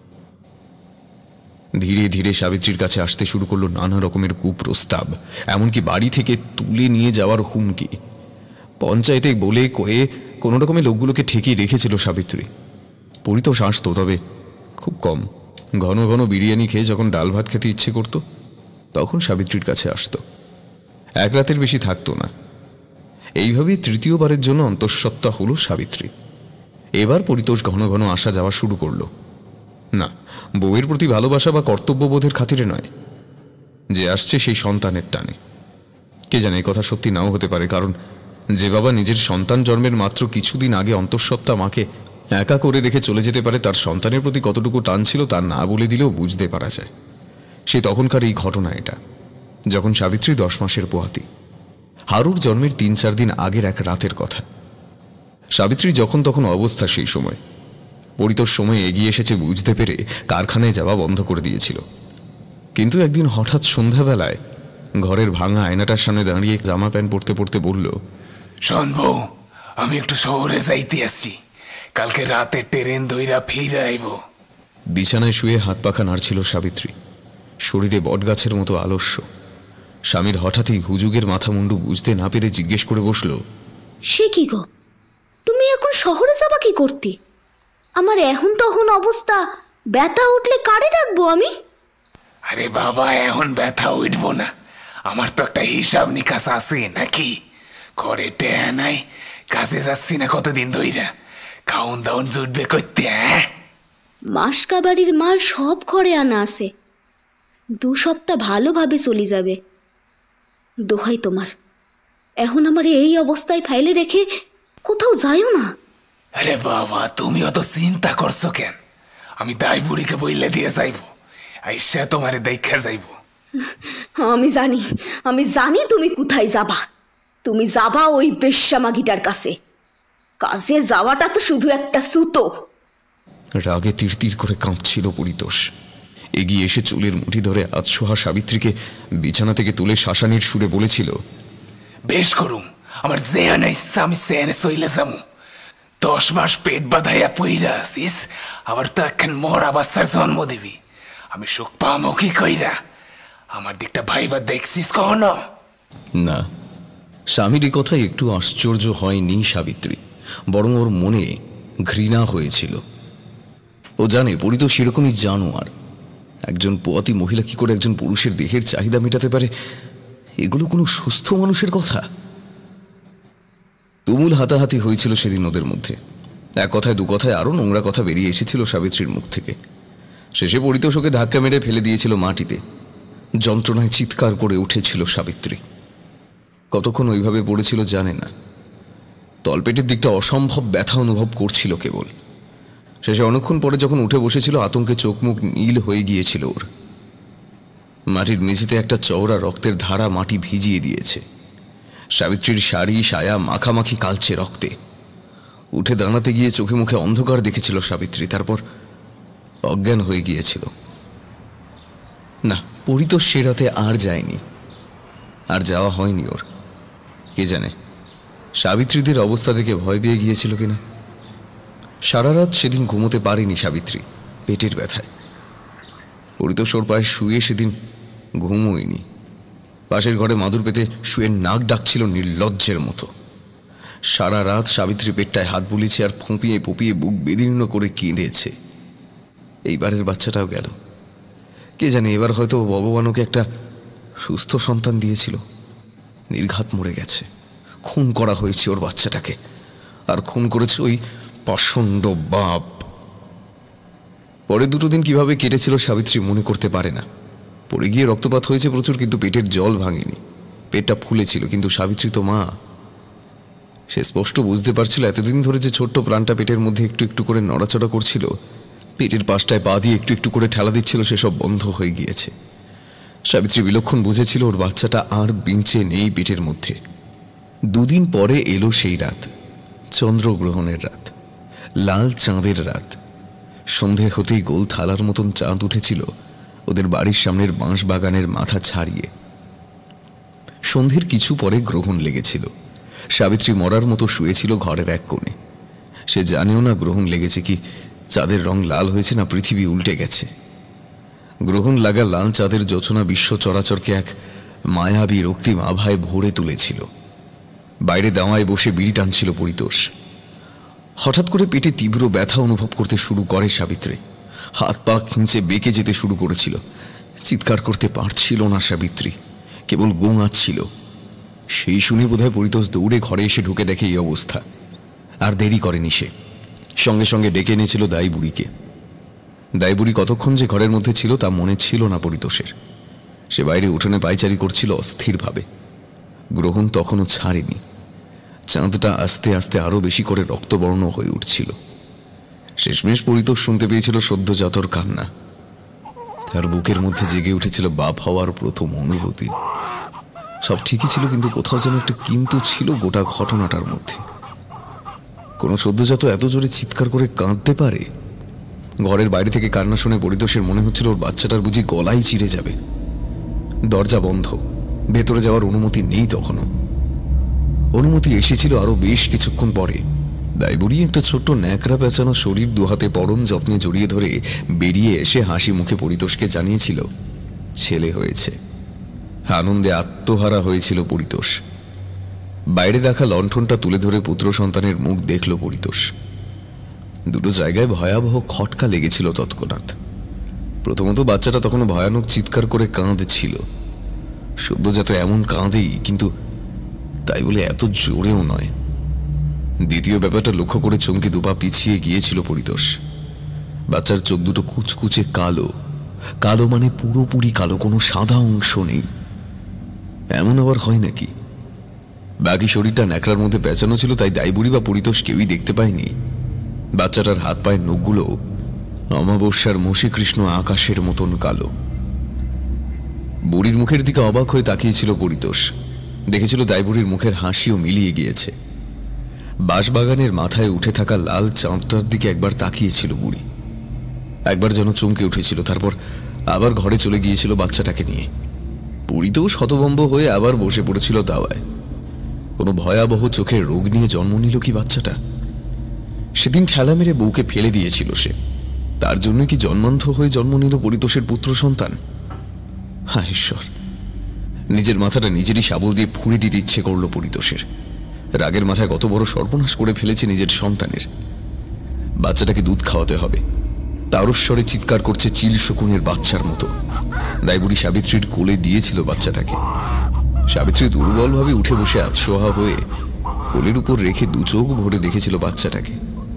ধীরে ধীরে সাবিত্রীর কাছে আসতে শুরু করলো নানা রকমের কুপ্রস্তাব, এমনকি বাড়ি থেকে তুলে নিয়ে যাওয়ার হুমকি। পঞ্চায়েতে বলে কয়ে কোনো রকমের লোকগুলোকে ঠেকিয়ে রেখেছিল সাবিত্রী। পরিতোষ আসতো, তবে খুব কম। ঘন ঘন বিরিয়ানি খেয়ে যখন ডাল ভাত খেতে ইচ্ছে করত তখন সাবিত্রীর কাছে আসতো। এক রাতের বেশি থাকতো না। এইভাবেই তৃতীয়বারের জন্য অন্তঃসত্ত্বা হলো সাবিত্রী। এবার পরিতোষ ঘন ঘন আসা যাওয়া শুরু করলো। না, বউয়ের প্রতি ভালোবাসা বা কর্তব্যবোধের খাতিরে নয়, যে আসছে সেই সন্তানের টানে। কে জানে, এই কথা সত্যি নাও হতে পারে, কারণ যে বাবা নিজের সন্তান জন্মের মাত্র কিছুদিন আগে অন্তঃসত্ত্বা মাকে একা করে রেখে চলে যেতে পারে, তার সন্তানের প্রতি কতটুকু টান ছিল তা না বলে দিলেও বুঝতে পারা যায়। সে তখনকার এই ঘটনা এটা, যখন সাবিত্রী দশ মাসের পোহাতি। হারুর জন্মের তিন চার দিন আগের এক রাতের কথা। সাবিত্রী যখন তখন অবস্থা সেই সময়। পরিতোষ সময় এগিয়ে এসেছে বুঝতে পেরে কারখানায় যাওয়া বন্ধ করে দিয়েছিল। কিন্তু একদিন হঠাৎ সন্ধ্যাবেলায় ঘরের ভাঙা আয়নাটার সামনে দাঁড়িয়ে জামা প্যান্ট পরতে পরতে বলল, শোন বউ, আমি একটু শহরে যাইতে আসছি, কালকে রাতে ট্রেন ধইরা ফিরে আইব। বিছানায় শুয়ে হাত পাখা নাড়ছিল সাবিত্রী, শরীরে বটগাছের মতো আলস্য। স্বামীর হঠাৎই হুজুগের মাথা মুন্ডু বুঝতে না পেরে জিজ্ঞেস করে বসল, সে কি গো, তুমি এখন শহরে যাবা কি করতে? আমার এখন তখন অবস্থা, ব্যথা উঠলে কারে রাখবো আমি? আরে বাবা, এখন ব্যথা উঠব না, আমার তো একটা হিসাব নিকাশ আছে নাকি। ঘরে টেহা নাই, কাজে যাচ্ছি না কতদিন ধইরা, খাউন দাউন জুটবে করতে। হ্যাঁ, মাসকা বাড়ির মাল সব ঘরে আনা আছে, দু সপ্তাহ ভালোভাবে চলে যাবে। দোহাই তোমার, এখন আমার এই অবস্থায় ফাইলে রেখে কোথাও যাইও না। আরে বাবা, তুমি অত চিন্তা করছো কেন? আমি দাই বুড়িকে বইলে দিয়ে যাইব, আইসা তোমারে দেখা যাইব। আমি জানি, আমি জানি তুমি কোথায় যাবা। তুমি যাবা ওই বেশ্যামাগিটার কাছে। কাজে যাওয়াটা তো শুধু একটা সুতো। রাগে তীর তীর করে কাঁপছিল পরিতোষ। এগিয়ে এসে চুলের মুঠি ধরে আধশোয়া সাবিত্রীকে বিছানা থেকে তুলে শাসানির সুরে বলেছিল, বেশ করুম, আমার যেখানে ইচ্ছা আমি সেখানে চইলে যাবো। দশ মাস পেট বাঁধাইয়া পইরা আসিস, আবার তো এখন মরা বাচ্চার জন্ম দিবি। আমি সুখ পামো কি কইরা? আমার দিকটা ভাইবা দেখছিস কখনো? না, স্বামীর এই কথায় একটু আশ্চর্য হয়নি সাবিত্রী, বরং ওর মনে ঘৃণা হয়েছিল। ও জানে পরিতোষ সেরকমই জানোয়ার। একজন পোয়াতি মহিলা কি করে একজন পুরুষের দেহের চাহিদা মেটাতে পারে, এগুলো কোনো সুস্থ মানুষের কথা? তুমুল হাতাহাতি হয়েছিল সেদিন ওদের মধ্যে। এক কথায় দু কথায় আরো নোংরা কথা বেরিয়ে এসেছিল সাবিত্রীর মুখ থেকে। শেষে পরিতোষ ওকে ধাক্কা মেরে ফেলে দিয়েছিল মাটিতে। যন্ত্রণায় চিৎকার করে উঠেছিল সাবিত্রী। কতক্ষণ ওইভাবে পড়েছিল জানে না। তলপেটের দিকটা অসম্ভব ব্যথা অনুভব করছিল কেবল। শেষে অনেকক্ষণ পরে যখন উঠে বসেছিল, আতঙ্কে চোখ মুখ নীল হয়ে গিয়েছিল ওর। মাটির মেঝেতে একটা চওড়া রক্তের ধারা মাটি ভিজিয়ে দিয়েছে। সাবিত্রীর শাড়ি সায়া মাখামাখি কালচে রক্তে। উঠে দাঁড়াতে গিয়ে চোখে মুখে অন্ধকার দেখেছিল সাবিত্রী, তারপর অজ্ঞান হয়ে গিয়েছিল। না, পরিতোষ সে রাতে আর যায়নি, আর যাওয়া হয়নি ওর। কে জানে সাবিত্রীদের অবস্থা দেখে ভয় পেয়ে গিয়েছিল কিনা। সারা রাত সেদিন ঘুমোতে পারেনি সাবিত্রী, পেটের ব্যথায়। পরিতোষ ওর পায়ে শুয়ে সেদিন ঘুমোয়নি। পাশের ঘরে মাদুর পেতে শুয়ে নাক ডাকছিল নির্লজ্জের মতো। সারা রাত সাবিত্রী পেটটায় হাত বুলিয়েছে আর ফুঁপিয়ে পুপিয়ে বুক বেদীর্ণ করে কেঁদেছে। এইবারের বাচ্চাটাও গেল। কে জানে এবার হয়তো ভগবান ওকে একটা সুস্থ সন্তান দিয়েছিল। নির্ঘাত মরে গেছে। খুন করা হয়েছে ওর বাচ্চাটাকে, আর খুন করেছে ওই পাষণ্ড বাপ। পরে দুটো দিন কিভাবে কেটেছিল সাবিত্রী মনে করতে পারে না। পড়ে গিয়ে রক্তপাত হয়েছে প্রচুর, কিন্তু পেটের জল ভাঙেনি। পেটটা ফুলেছিল, কিন্তু সাবিত্রী তো মা। সে স্পষ্ট বুঝতে পারছিল এতদিন ধরে যে ছোট্ট প্রাণটা পেটের মধ্যে একটু একটু করে নড়াচড়া করছিল, পেটের পাশটায় পা দিয়ে একটু একটু করে ঠেলা দিচ্ছিল, সেসব বন্ধ হয়ে গিয়েছে। সাবিত্রী বিলক্ষণ বুঝেছিল ওর বাচ্চাটা আর বেঁচে নেই পেটের মধ্যে। দুদিন পরে এলো সেই রাত, চন্দ্রগ্রহণের রাত, লাল চাঁদের রাত। সন্ধে হতেই গোল থালার মতন চাঁদ উঠেছিল ওদের বাড়ির সামনের বাঁশ বাগানের মাথা ছাড়িয়ে। সন্ধ্যের কিছু পরে গ্রহণ লেগেছিল। সাবিত্রী মরার মতো শুয়েছিল ঘরের এক কোণে। সে জানেও না গ্রহণ লেগেছে কি, চাঁদের রং লাল হয়েছে না পৃথিবী উল্টে গেছে। গ্রহণ লাগা লাল চাঁদের যোচনা বিশ্ব চরাচরকে এক মায়াবী রক্তিম আভায় ভরে তুলেছিল। বাইরে দাওয়ায় বসে বিড়ি টানছিল পরিতোষ। হঠাৎ করে পেটে তীব্র ব্যথা অনুভব করতে শুরু করে সাবিত্রী। হাত পা খিঁচে বেঁকে যেতে শুরু করেছিল। চিৎকার করতে পারছিল না সাবিত্রী, কেবল গোঙাচ্ছিল। সেই শুনে বোধহয় পরিতোষ দৌড়ে ঘরে এসে ঢুকে দেখে এই অবস্থা। আর দেরি করেনি সে, সঙ্গে সঙ্গে ডেকে এনেছিল দাই বুড়িকে। দাই বুড়ি কতক্ষণ যে ঘরের মধ্যে ছিল তা মনে ছিল না পরিতোষের। সে বাইরে উঠোনে পায়চারি করছিল অস্থিরভাবে। গ্রহণ তখনও ছাড়েনি। চাঁদটা আস্তে আস্তে আরো বেশি করে রক্তবর্ণ হয়ে উঠছিল। শেষমেশ পরিতোষ শুনতে পেয়েছিল সদ্যজাতর কান্না। তার বুকের মধ্যে জেগে উঠেছিল বাপ হওয়ার প্রথম অনুভূতি। সব ঠিকই ছিল, কিন্তু কোথাও যেন একটা কিন্তু ছিল গোটা ঘটনাটার মধ্যে। কোনো সদ্যজাত এত জোরে চিৎকার করে কাঁদতে পারে? ঘরের বাইরে থেকে কান্না শুনে পরিতোষের মনে হচ্ছিল ওর বাচ্চাটার বুঝি গলাই চিরে যাবে। দরজা বন্ধ, ভেতরে যাওয়ার অনুমতি নেই তখনও। অনুমতি এসেছিল আরো বেশ কিছুক্ষণ পরে। দাইবুড়ি একটা ছোট্ট ন্যাকড়া পেঁচানো শরীর দুহাতে পরম যত্নে জড়িয়ে ধরে বেরিয়ে এসে হাসি মুখে পরিতোষকে জানিয়েছিল ছেলে হয়েছে। আনন্দে আত্মহারা হয়েছিল পরিতোষ। বাইরে রাখা লণ্ঠনটা তুলে ধরে পুত্র সন্তানের মুখ দেখল পরিতোষ। দুটো জায়গায় ভয়াবহ খটকা লেগেছিল তৎক্ষণাৎ। প্রথমত বাচ্চাটা তখনও ভয়ানক চিৎকার করে কাঁদছিল। সদ্যজাত এমন কাঁদেই, কিন্তু তাই বলে এত জোরেও নয়। দ্বিতীয় ব্যাপারটা লক্ষ্য করে চমকে দুপা পিছিয়ে গিয়েছিল পরিতোষ। বাচ্চার চোখ দুটো কুচকুচে কালো, কালো মানে পুরোপুরি কালো, কোনো সাদা অংশ নেই। এমন আবার হয় নাকি? বাকি শরীরটা ন্যাকড়ার মধ্যে পেঁচানো ছিল, তাই দাইবুড়ি বা পরিতোষ কেউই দেখতে পায়নি। বাচ্চাটার হাত পায়ের নখগুলো অমাবস্যার মসীকৃষ্ণ আকাশের মতন কালো। বুড়ির মুখের দিকে অবাক হয়ে তাকিয়েছিল পরিতোষ। দেখেছিল দাইবুড়ির মুখের হাসিও মিলিয়ে গিয়েছে। বাঁশবাগানের মাথায় উঠে থাকা লাল চাঁদটার দিকে একবার তাকিয়েছিল বুড়ি। একবার যেন চমকে উঠেছিল, তারপর আবার ঘরে চলে গিয়েছিল বাচ্চাটাকে নিয়ে। পরিতোষ হতভম্ব হয়ে আবার বসে পড়েছিল দাওয়ায়। কোনো ভয়াবহ চোখের রোগ নিয়ে জন্ম নিল কি বাচ্চাটা? সেদিন ঠেলা মেরে বউকে ফেলে দিয়েছিল সে, তার জন্য কি জন্মান্ধ হয়ে জন্ম নিল পরিতোষের পুত্র সন্তান? হায় ঈশ্বর, নিজের মাথাটা নিজেরই শাবল দিয়ে ফুঁড়ে দিতে ইচ্ছে করলো পরিতোষের। রাগের মাথায় কত বড় সর্বনাশ করে ফেলেছে নিজের সন্তানের। বাচ্চাটাকে দুধ খাওয়াতে হবে, তারস্বরে চিৎকার করছে চিল শকুনের বাচ্চার মতো। দাইবুড়ি সাবিত্রীর কোলে দিয়েছিল বাচ্চাটাকে। সাবিত্রী দুর্বলভাবে উঠে বসে আতশোয়া হয়ে কোলের উপর রেখে দু চোখ ভরে দেখেছিল বাচ্চাটাকে।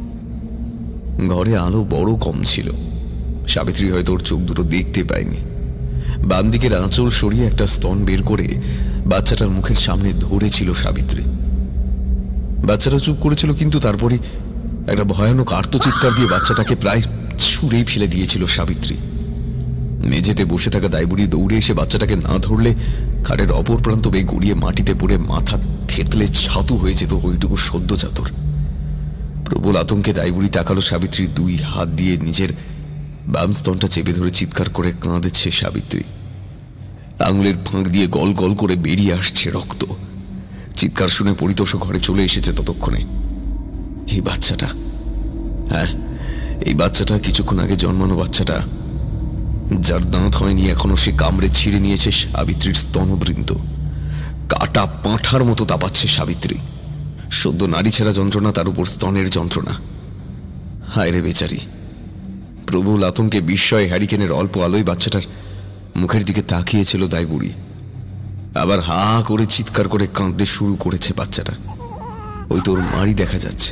ঘরে আলো বড় কম ছিল, সাবিত্রী হয়তো ওর চোখ দুটো দেখতে পায়নি। বাম দিকের আঁচল সরিয়ে একটা স্তন বের করে বাচ্চাটার মুখের সামনে ধরেছিল সাবিত্রী। বাচ্চাটা চুপ করেছিল, কিন্তু তারপরে একটা ভয়ানক আর্তচিৎকার দিয়ে বাচ্চাটাকে প্রায় ছুঁড়েই ফেলে দিয়েছিল সাবিত্রী। মেঝেতে বসে থাকা দাইবুড়ি দৌড়ে এসে বাচ্চাটাকে না ধরলে খাটের অপর প্রান্ত বেয়ে গড়িয়ে মাটিতে পড়ে মাথা থেতলে ছাতু হয়ে যেত ওইটুকু সদ্যজাতর। প্রবল আতঙ্কে দাইবুড়ি তাকালো সাবিত্রীর দুই হাত দিয়ে নিজের বাম স্তনটা চেপে ধরে চিৎকার করে কাঁদেছে সাবিত্রী। আঙুলের ফাঁক দিয়ে গল গল করে বেরিয়ে আসছে রক্ত। চিৎকার শুনে পরিতোষ ঘরে চলে এসেছে ততক্ষণে। এই বাচ্চাটা, হ্যাঁ এই বাচ্চাটা, কিছুক্ষণ আগে জন্মানো বাচ্চাটা, যার দাঁত হয়নি এখনো, সে কামড়ে ছিঁড়ে নিয়েছে সাবিত্রীর স্তনবৃন্ত। কাটা পাঁঠার মতো তাপাচ্ছে সাবিত্রী। সদ্য নারী ছেঁড়া যন্ত্রণা, তার উপর স্তনের যন্ত্রণা। হায় রে বেচারি। প্রবল আতঙ্কে বিস্ময়ে হ্যারিকেনের অল্প আলোয় বাচ্চাটার মুখের দিকে তাকিয়েছিল দাইবুড়ি। আবার হা করে চিৎকার করে কাঁদতে শুরু করেছে বাচ্চাটা। ওই তোর মারি দেখা যাচ্ছে।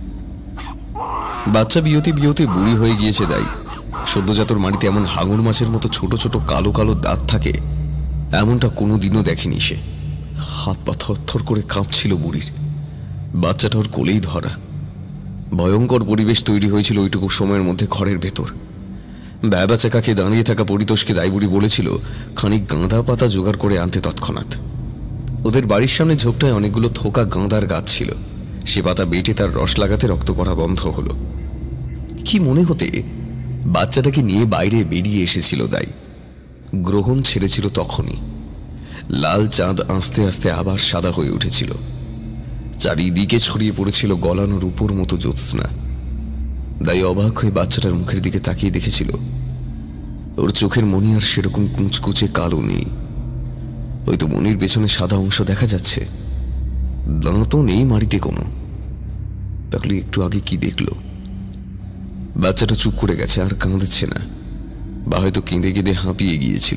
বাচ্চা বিয়তে বিয়তে বুড়ি হয়ে গিয়েছে দাই। সদ্যজাতর মাড়িতে এমন হাঙর মাছের মতো ছোট ছোট কালো কালো দাঁত থাকে, এমনটা কোনোদিনও দেখেনি সে। হাত পা থরথর করে কাঁপছিল বুড়ির। বাচ্চাটা ওর কোলেই ধরা। ভয়ঙ্কর পরিবেশ তৈরি হয়েছিল ওইটুকু সময়ের মধ্যে ঘরের ভেতর। ব্যাবাচা কাকে দাঁড়িয়ে থাকা পরিতোষকে দাইবুড়ি বলেছিল খানিক গাঁদা পাতা জোগাড় করে আনতে তৎক্ষণাৎ। ওদের বাড়ির সামনে ঝোপটায় অনেকগুলো থোকা গাঁদার গাছ ছিল। সে পাতা বেটে তার রস লাগাতে রক্ত পড়া বন্ধ হলো। কি মনে হতে বাচ্চাটাকে নিয়ে বাইরে বেরিয়ে এসেছিল দাই। গ্রহণ ছেড়েছিল তখনই। লাল চাঁদ আস্তে আস্তে আবার সাদা হয়ে উঠেছিল। চারিদিকে ছড়িয়ে পড়েছিল গলানোর উপর মতো জ্যোৎস্না। দাই অবাক হয়ে বাচ্চাটার মুখের দিকে তাকিয়ে দেখেছিল ওর চোখের মনি আর সেরকম কুঁচকুচে কালো নেই। হয়তো মনির পেছনে সাদা অংশ দেখা যাচ্ছে, দাঁতও নেই মাড়িতে কোনো। তাহলে একটু আগে কি দেখলো? বাচ্চাটা চুপ করে গেছে, আর কাঁদছে না, বা হয়তো কেঁদে কেঁদে হাঁপিয়ে গিয়েছিল।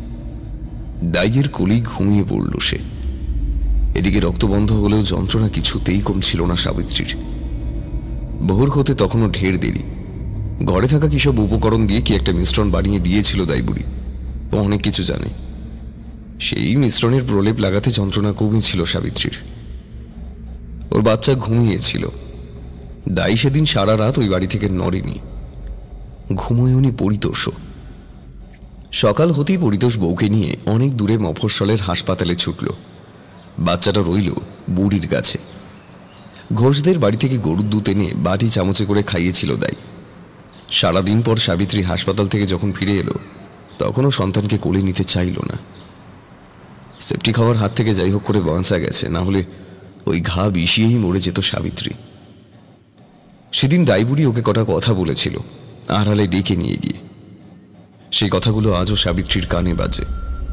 দাইয়ের কোলেই ঘুমিয়ে পড়ল সে। এদিকে রক্ত বন্ধ হলেও যন্ত্রণা কিছুতেই কমছিল না সাবিত্রীর। ভোর হতে তখনও ঢের দেরি। ঘরে থাকা কিসব উপকরণ দিয়ে কি একটা মিশ্রণ বানিয়ে দিয়েছিল দাইবুড়ি। ও অনেক কিছু জানে। সেই মিশ্রণের প্রলেপ লাগাতে যন্ত্রণা কমেছিল সাবিত্রীর। ওর বাচ্চা ঘুমিয়েছিল। দাই সেদিন সারা রাত ওই বাড়ি থেকে নড়েনি। ঘুমোয়নি পরিতোষও। সকাল হতেই পরিতোষ বউকে নিয়ে অনেক দূরে মফস্বলের হাসপাতালে ছুটল। বাচ্চাটা রইল বুড়ির কাছে। ঘোষদের বাড়ি থেকে গরুর দুধ এনে বাটি চামচে করে খাইয়েছিল দাই। সারাদিন পর সাবিত্রী হাসপাতাল থেকে যখন ফিরে এলো, তখনও সন্তানকে কোলে নিতে চাইল না। সেফটি খাওয়ার হাত থেকে যাই হোক করে বাঁচা গেছে, না হলে ওই ঘা বিষিয়েই মরে যেত সাবিত্রী। সেদিন দাইবুড়ি ওকে কটা কথা বলেছিল আড়ালে ডেকে নিয়ে গিয়ে। সেই কথাগুলো আজও সাবিত্রীর কানে বাজে।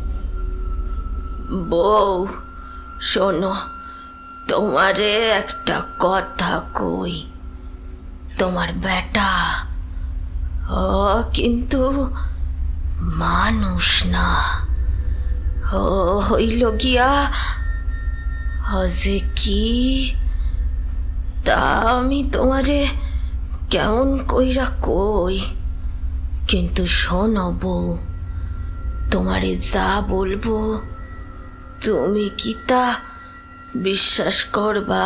বউ শোনো, তোমারে একটা কথা কই। তোমার বেটা ও কিন্তু মানুষ না, ও হইল গিয়া হজে কি, তা আমি তোমারে কেমন কইরা কই। কিন্তু শোনো বউ, তোমারে যা বলবো তুমি কি তা বিশ্বাস করবা?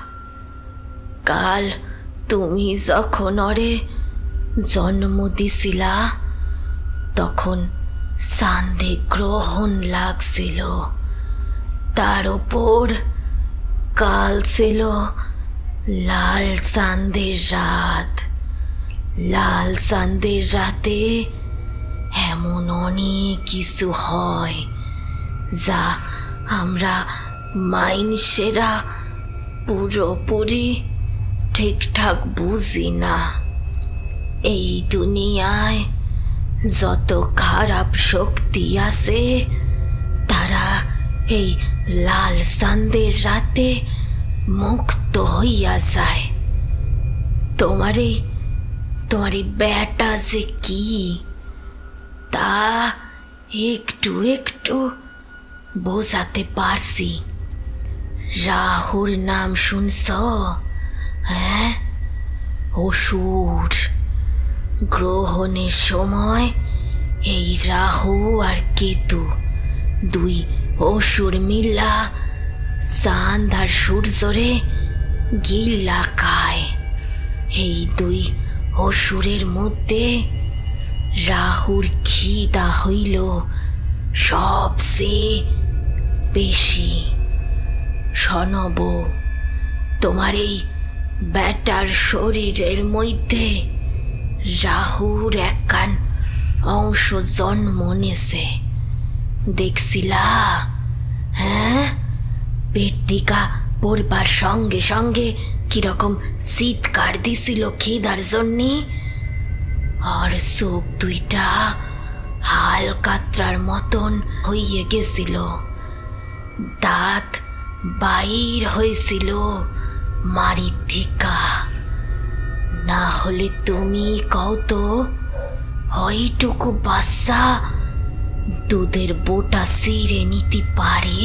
কাল তুমি যখন ওরে জন্ম দিছিলা, তখন চাঁদে গ্রহণ লাগছিল। তার ওপর কাল ছিল লাল চাঁদের রাত। লাল চাঁদের রাতে এমন অনেক কিছু হয় যা আমরা মাইনসেরা পুরোপুরি ঠিকঠাক বুঝি না। এই দুনিয়ায় যত খারাপ শক্তি আছে তারা এই লাল চাঁদের রাতে মুক্ত হইয়া যায়। তোমার এই তোমার এই ব্যাটা যে কি তা একটু একটু বোঝাতে পারছি। রাহুর নাম শুনছ? হ্যাঁ, অসুর। গ্রহণের সময় এই রাহু আর কেতু দুই অসুর মিল্লা চাঁদ আর সূর্যরে গিল্লা খায়। এই দুই অসুরের মধ্যে রাহুর খিদা হইল সবচেয়ে বেশি। শোনব, তোমার এই ব্যাটার শরীরের মধ্যে রাহুর একখান অংশ জন্ম নেছে, দেখছিলা? হ্যাঁ, পেটিকা পড়বার সঙ্গে সঙ্গে কিরকম চিৎকার দিছিল খিদার জন্যে। আর চোখ দুইটা হাল কাতরার মতন হইয়ে গেছিল, দাঁত বাইর হয়েছিল মারির থিকা। না হলে তুমি কও তো, হইটুকু বাচ্চা দুধের বোটা ছিঁড়ে নিতে পারে?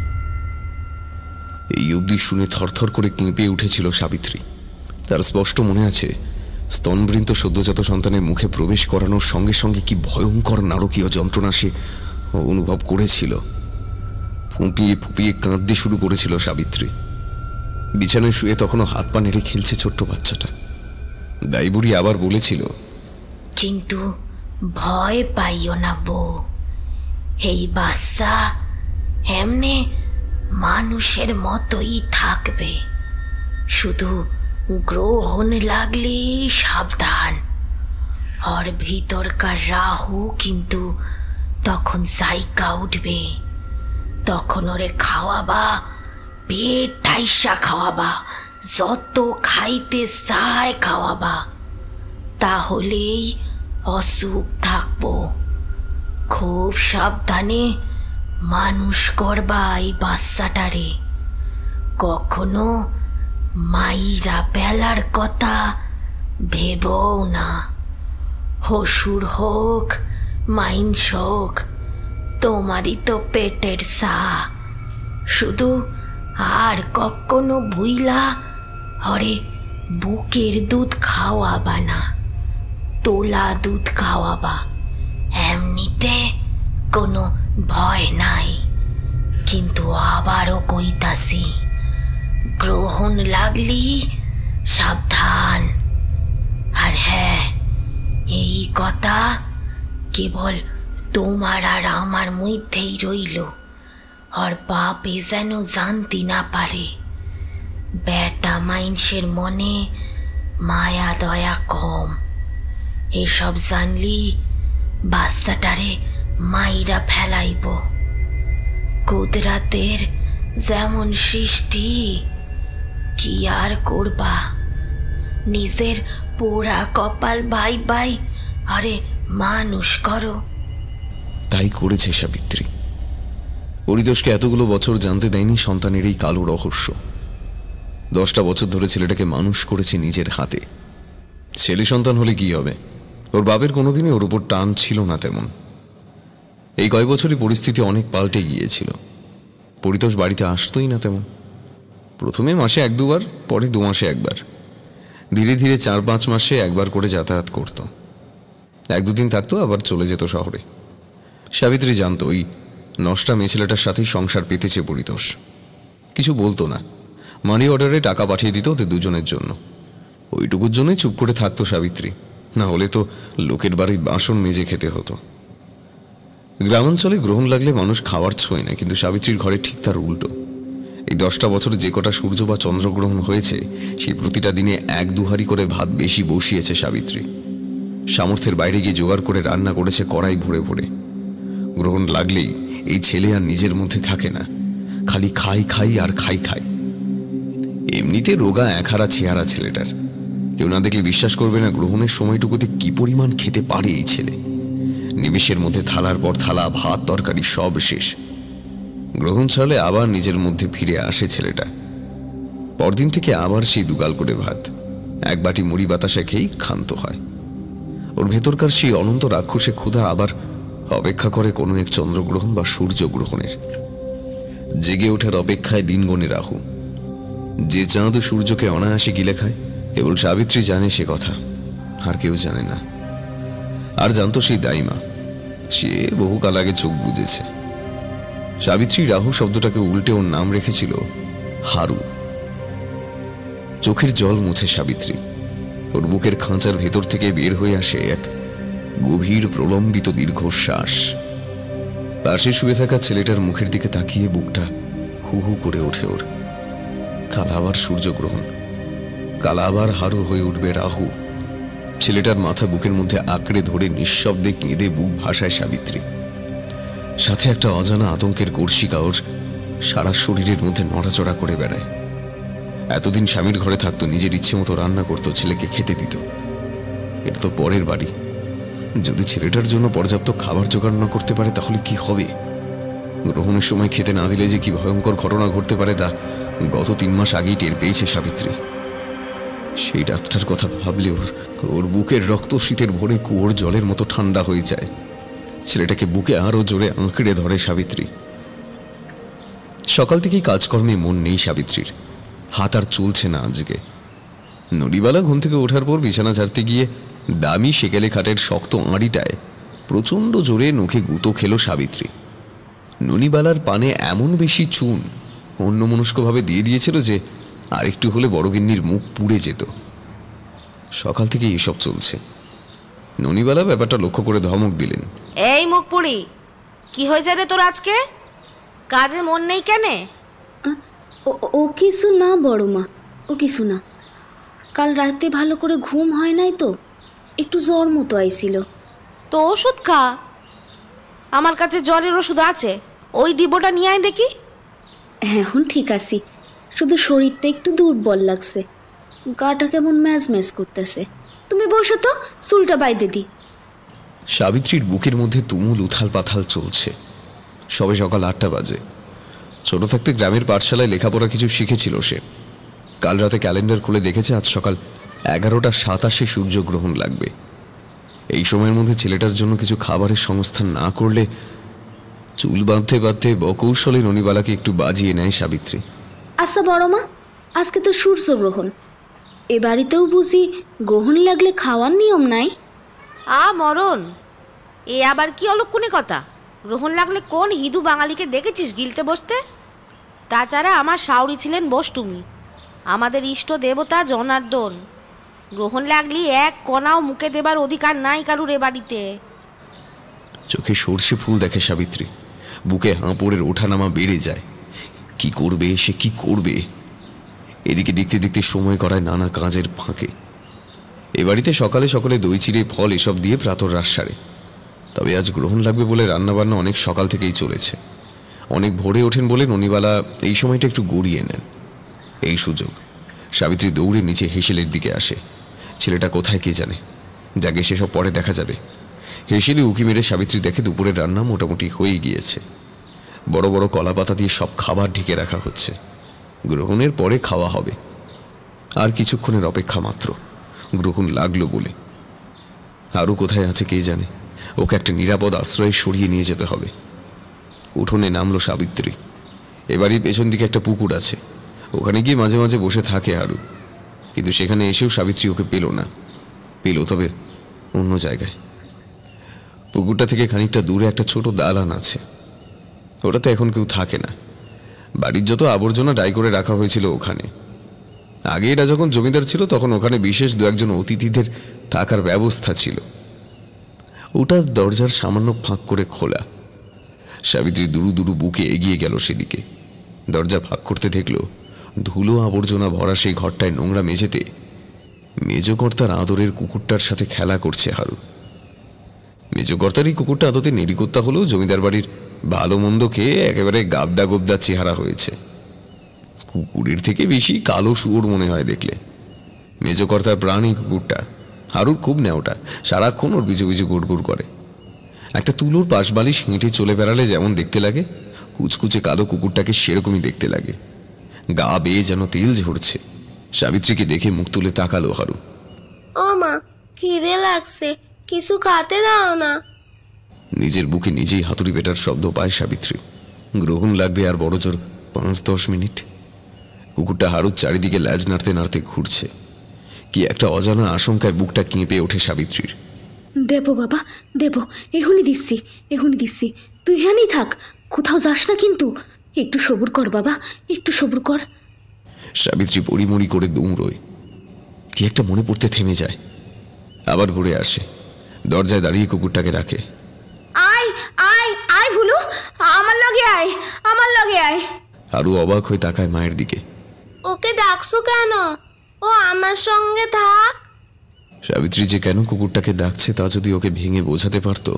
এই অবধি শুনে থরথর করে কেঁপে উঠেছিল সাবিত্রী। তার স্পষ্ট মনে আছে স্তনবৃন্ত সদ্যজাত সন্তানের মুখে প্রবেশ করানোর সঙ্গে সঙ্গে কি ভয়ঙ্কর নারকীয় যন্ত্রণা সে অনুভব করেছিল। ফুঁপিয়ে ফুঁপিয়ে কাঁদতে শুরু করেছিল সাবিত্রী। বিছানায় শুয়ে তখনও হাত পা নেড়ে খেলছে ছোট্ট বাচ্চাটা। দাইবুড়ি আবার বলেছিল, কিন্তু ভয় পাইও না বউ, এই বাচ্চা এমনি মানুষের মতোই থাকবে, শুধু গ্রহণ লাগলে সাবধান। ওর ভিতরকার রাহু কিন্তু তখন জায়গা উঠবে, তখন ওরে খাওয়াবা, পেট ঠাইসা খাওয়াবা, যত খাইতে চায় খাওয়াবা, তাহলেই অসুখ থাকবো। খুব সাবধানে মানুষ করবা এই বাচ্চাটারে। কখনো মাইরা পেলার কথা ভেবও না। হসুর হোক মাইন্স হোক, তোমারই তো পেটের সা। শুধু আর কখনো ভুইলা হরে বুকের দুধ খাওয়াবা না, তোলা দুধ খাওয়াবা। এমনিতে কোনো ভয় নাই, কিন্তু আবারও কইতাছি, গ্রহণ লাগলি সাবধান। আর হ্যাঁ, এই কথা কেবল তোমার আর আমার মধ্যেই রইল, আর বাপে যেন জানতে না পারে। বেটা মাইনসের মনে মায়া দয়া কম, এসব জানলি বাচ্চাটারে মাইরা ফেলাইব। কুদরাতের যেমন সৃষ্টি, কি আর করবা, নিজের পোড়া কপাল বাই বাই আরে মানুষ করো। তাই করেছে সাবিত্রী। পরিতোষকে এতগুলো বছর জানতে দেয়নি সন্তানের এই কালো রহস্য। দশটা বছর ধরে ছেলেটাকে মানুষ করেছে নিজের হাতে। ছেলে সন্তান হলে কি হবে, ওর বাপের কোনোদিনই ওর উপর টান ছিল না তেমন। এই কয় বছরই পরিস্থিতি অনেক পাল্টে গিয়েছিল। পরিতোষ বাড়িতে আসতোই না তেমন। প্রথমে মাসে এক দুবার, পরে দু মাসে একবার, ধীরে ধীরে চার পাঁচ মাসে একবার করে যাতায়াত করত। এক দুদিন থাকতো, আবার চলে যেত শহরে। সাবিত্রী জানত ওই নষ্টা মেয়েছেলেটার সাথেই সংসার পেতেছে পরিতোষ। কিছু বলতো না, মানি অর্ডারে টাকা পাঠিয়ে দিত ওদের দুজনের জন্য। ওইটুকুর জন্যই চুপ করে থাকতো সাবিত্রী, না হলে তো লোকের বাড়ির বাসন মেজে খেতে হতো। গ্রামাঞ্চলে গ্রহণ লাগলে মানুষ খাওয়ার ছোঁয় না, কিন্তু সাবিত্রীর ঘরে ঠিক তার উল্টো। এই দশটা বছরে যে কটা সূর্য বা চন্দ্রগ্রহণ হয়েছে, সেই প্রতিটা দিনে এক দুহারি করে ভাত বেশি বসিয়েছে সাবিত্রী। সামর্থ্যের বাইরে গিয়ে জোগাড় করে রান্না করেছে কড়াই ভরে ভরে। গ্রহণ লাগলেই এই ছেলে আর নিজের মধ্যে থাকে না, খালি খাই খাই আর খাই খাই। এমনিতে রোগা একহারা চেহারা ছেলেটার, কেউ না দেখলে বিশ্বাস করবে না গ্রহণের সময়টুকুতে কি পরিমাণ খেতে পারে এই ছেলে। নিমেষের মধ্যে থালার পর থালা, ভাত তরকারি সব শেষ। গ্রহণ ছাড়লে আবার নিজের মধ্যে ফিরে আসে ছেলেটা। পরদিন থেকে আবার সেই দুগাল করে ভাত, এক বাটি মুড়ি বাতাসা খেয়েই ক্ষান্ত হয়। ওর ভেতরকার সেই অনন্ত রাক্ষসে ক্ষুধা আবার অপেক্ষা করে কোনো এক চন্দ্রগ্রহণ বা সূর্যগ্রহণের। জেগে ওঠার অপেক্ষায় দিন গণে রাহু। যে চাঁদ সূর্যকে অনায়াসে গিলে খায়, কেবল সাবিত্রী জানে সে কথা, আর কেউ জানে না। আর জানতো সেই দাইমা, সে বহুকাল আগে চোখ বুঝেছে। সাবিত্রী রাহু শব্দটাকে উল্টে ওর নাম রেখেছিল হারু। চোখের জল মুছে সাবিত্রী। ওর বুকের খাঁচার ভেতর থেকে বের হয়ে আসে এক গভীর প্রলম্বিত দীর্ঘশ্বাস। পাশে শুয়ে থাকা ছেলেটার মুখের দিকে তাকিয়ে বুকটা হু হু করে ওঠে ওর। কাল আবার সূর্যগ্রহণ, কাল আবার হারু হয়ে উঠবে রাহু। ছেলেটার মাথা বুকের মধ্যে আঁকড়ে ধরে নিঃশব্দে কেঁদে বুক ভাসায় সাবিত্রী। সাথে একটা অজানা আতঙ্কের কর্ষিকা ওর সারা শরীরের মধ্যে নড়াচড়া করে বেড়ায়। এতদিন স্বামীর ঘরে থাকতো, নিজের ইচ্ছে মতো রান্না করতো, ছেলেকে খেতে দিত। এটা তো পরের বাড়ি। যদি ছেলেটার জন্য পর্যাপ্ত খাবার জোগাড় না করতে পারে তাহলে কি হবে? গ্রহণের সময় খেতে না দিলে যে কি ভয়ঙ্কর ঘটনা ঘটতে পারে তা গত তিন মাস আগেই টের পেয়েছে সাবিত্রী। সেই রাতটার কথা ভাবলে ওর ওর বুকের রক্ত শীতের ভোরে কুয়োর জলের মতো ঠান্ডা হয়ে যায়। ছেলেটাকে বুকে আরো জোরে আঁকড়ে ধরে সাবিত্রী। সকাল থেকেই কাজকর্মে মন নেই সাবিত্রীর, হাত আর চলছে না আজকে। নড়িবালা ঘুম থেকে ওঠার পর বিছানা ঝাড়তে গিয়ে দামি সেকেলে খাটের শক্ত আঁড়িটায় প্রচণ্ড জোরে নখে গুঁতো খেল সাবিত্রী। ননিবালার পানে এমন বেশি চুন অন্যমনস্কভাবে দিয়ে দিয়েছিল যে আরেকটু হলে বড়গিন্নির মুখ পুড়ে যেত। সকাল থেকে এসব চলছে। ননিবালা ব্যাপারটা লক্ষ্য করে ধমক দিলেন, এই মুখ পুড়ি, কি হয়েছে রে তোর আজকে? কাজে মন নেই কেনে? ও কিছু না বড় মা, ও কিছু না। কাল রাতে ভালো করে ঘুম হয় নাই তো, একটু জ্বর মতো আইছিল। তো ওষুধ খা। আমার কাছে জ্বরের ওষুধ আছে, ওই ডিবোটা নিয়ে আয় দেখি। এখন ঠিক আছি, শুধু শরীরটা একটু দুর্বল লাগছে, গাটা কেমন ম্যাজ ম্যাজ করতেছে। তুমি বসো তো, চুলটা বাইদে দি। সাবিত্রীর বুকের মধ্যে তুমুল উথাল পাথাল চলছে। সবে সকাল আটটা বাজে। ছোট থাকতে গ্রামের পাঠশালায় লেখাপড়া কিছু শিখেছিল সে। কাল রাতে ক্যালেন্ডার খুলে দেখেছে আজ সকাল এগারোটা সাতাশে সূর্যগ্রহণ লাগবে। এই সময়ের মধ্যে ছেলেটার জন্য কিছু খাবারের সংস্থান না করলে চুল বাঁধতে বাঁধতে বকৌশলে ননিবালাকে একটু বাজিয়ে নেয় সাবিত্রী। আচ্ছা বড় মা, আজকে তো সূর্যগ্রহণ, এ বাড়িতেও বুঝি গ্রহণ লাগলে খাওয়ার নিয়ম নাই? আ মরণ, এ আবার কি অলক্ষণে কথা? গ্রহণ লাগলে কোন হিন্দু বাঙালিকে দেখেছিস গিলতে বসতে? তাছাড়া আমার শাওরি ছিলেন বষ্টুমি, আমাদের ইষ্ট দেবতা জনার্দন। গ্রহণ লাগলি এক কণাও মুখে দেবার অধিকার নাই কারুর এ বাড়িতে। চোখে সর্ষে ফুল দেখে সাবিত্রী, বুকে হাঁপড়ের ওঠানামা বেড়ে যায়। কি করবে সে, কি করবে? এদিকে দেখতে দেখতে সময় করায় নানা কাজের ফাঁকে। এ বাড়িতে সকালে সকালে দই চিড়ে ফল এসব দিয়ে প্রাতর রাত সারে। তবে আজ গ্রহণ লাগবে বলে রান্নাবান্না অনেক সকাল থেকেই চলেছে। অনেক ভোরে ওঠেন বলে ননিবালা এই সময়টা একটু গড়িয়ে নেন। এই সুযোগ সাবিত্রী দৌড়ে নিচে হেসেলের দিকে আসে। ছেলেটা কোথায় কে জানে, যাকে সেসব পরে দেখা যাবে। হেসেলে উকি মেরে সাবিত্রী দেখে দুপুরের রান্না মোটামুটি হয়ে গিয়েছে। বড় বড় কলা পাতা দিয়ে সব খাবার ঢেকে রাখা হচ্ছে। গ্রহণের পরে খাওয়া হবে। আর কিছুক্ষণের অপেক্ষা মাত্র, গ্রহণ লাগলো বলে। আরও কোথায় আছে কে জানে, ওকে একটা নিরাপদ আশ্রয়ে সরিয়ে নিয়ে যেতে হবে। উঠোনে নামলো সাবিত্রী। এবারই পেছন দিকে একটা পুকুর আছে, ওখানে গিয়ে মাঝে মাঝে বসে থাকে আরু। কিন্তু সেখানে এসেও সাবিত্রী ওকে পেল না। পেল তবে অন্য জায়গায়। পুকুরটা থেকে খানিকটা দূরে একটা ছোট দালান আছে, ওটাতে এখন কেউ থাকে না। বাড়ির যত আবর্জনা ডাই করে রাখা হয়েছিল ওখানে। আগে এটা যখন জমিদার ছিল তখন ওখানে বিশেষ দু একজন অতিথিদের থাকার ব্যবস্থা ছিল। ওটা দরজার সামান্য ফাঁক করে খোলা। সাবিত্রী দুরু দুরু বুকে এগিয়ে গেল সেদিকে। দরজা ফাঁক করতে দেখল ধুলো আবর্জনা ভরা সেই ঘরটায় নোংরা মেঝেতে মেজকর্তার আদরের কুকুরটার সাথে খেলা করছে হারু। মেজকর্তার এই কুকুরটা আদতে নেড়িকর্তা হলেও জমিদার বাড়ির ভালো মন্দ খেয়ে একেবারে গাবদা গোবদা চেহারা হয়েছে। কুকুরের থেকে বেশি কালো শুয়োর মনে হয় দেখলে। মেজকর্তার প্রাণী কুকুরটা, হারুর খুব নেওটা, সারাক্ষণ ওর পিছু পিছু গুড়গুড় করে। একটা তুলোর পাশ বালিশ হেঁটে চলে বেড়ালে যেমন দেখতে লাগে, কুচকুচে কালো কুকুরটাকে সেরকমই দেখতে লাগে। গা বেয়ে যেন তেল ঝরছে। সাবিত্রীকে দেখে মুখ তুলে তাকালো হারু। ও মা, খিদে লাগছে, কিছু খেতে দাও না। নিজের বুকে নিজেই হাতুড়ি পেটার শব্দ পায় সাবিত্রী। গ্রহণ লাগবে আর বড় জোর পাঁচ দশ মিনিট। কুকুরটা হারুর চারিদিকে ল্যাজ নাড়তে নাড়তে ঘুরছে। কি একটা অজানা আশঙ্কায় বুকটা কেঁপে ওঠে সাবিত্রীর। দেবো বাবা, দেবো, এখনই দিচ্ছি, এখনই দিচ্ছি। তুই হ্যাঁই থাক, কোথাও যাস না কিন্তু। একটু সবুর কর বাবা, একটু সবুর কর। সাবিত্রী পড়িমড়ি করে দৌড়োয়। কি একটা মনে পড়তে থেমে যায়, আবার ঘুরে আসে। দরজায় দাঁড়িয়ে কুকুরটাকে ডাকে, আয় আয় আয় ভুলু, আমার লগে আয়, আমার লগে আয়। হারু অবাক হয়ে তাকায় মায়ের দিকে। ওকে ডাকছো কেন? ও আমার সঙ্গে থাক। সাবিত্রী যে কেন কুকুরটাকে ডাকছে তা যদি ওকে ভেঙে বোঝাতে পারত।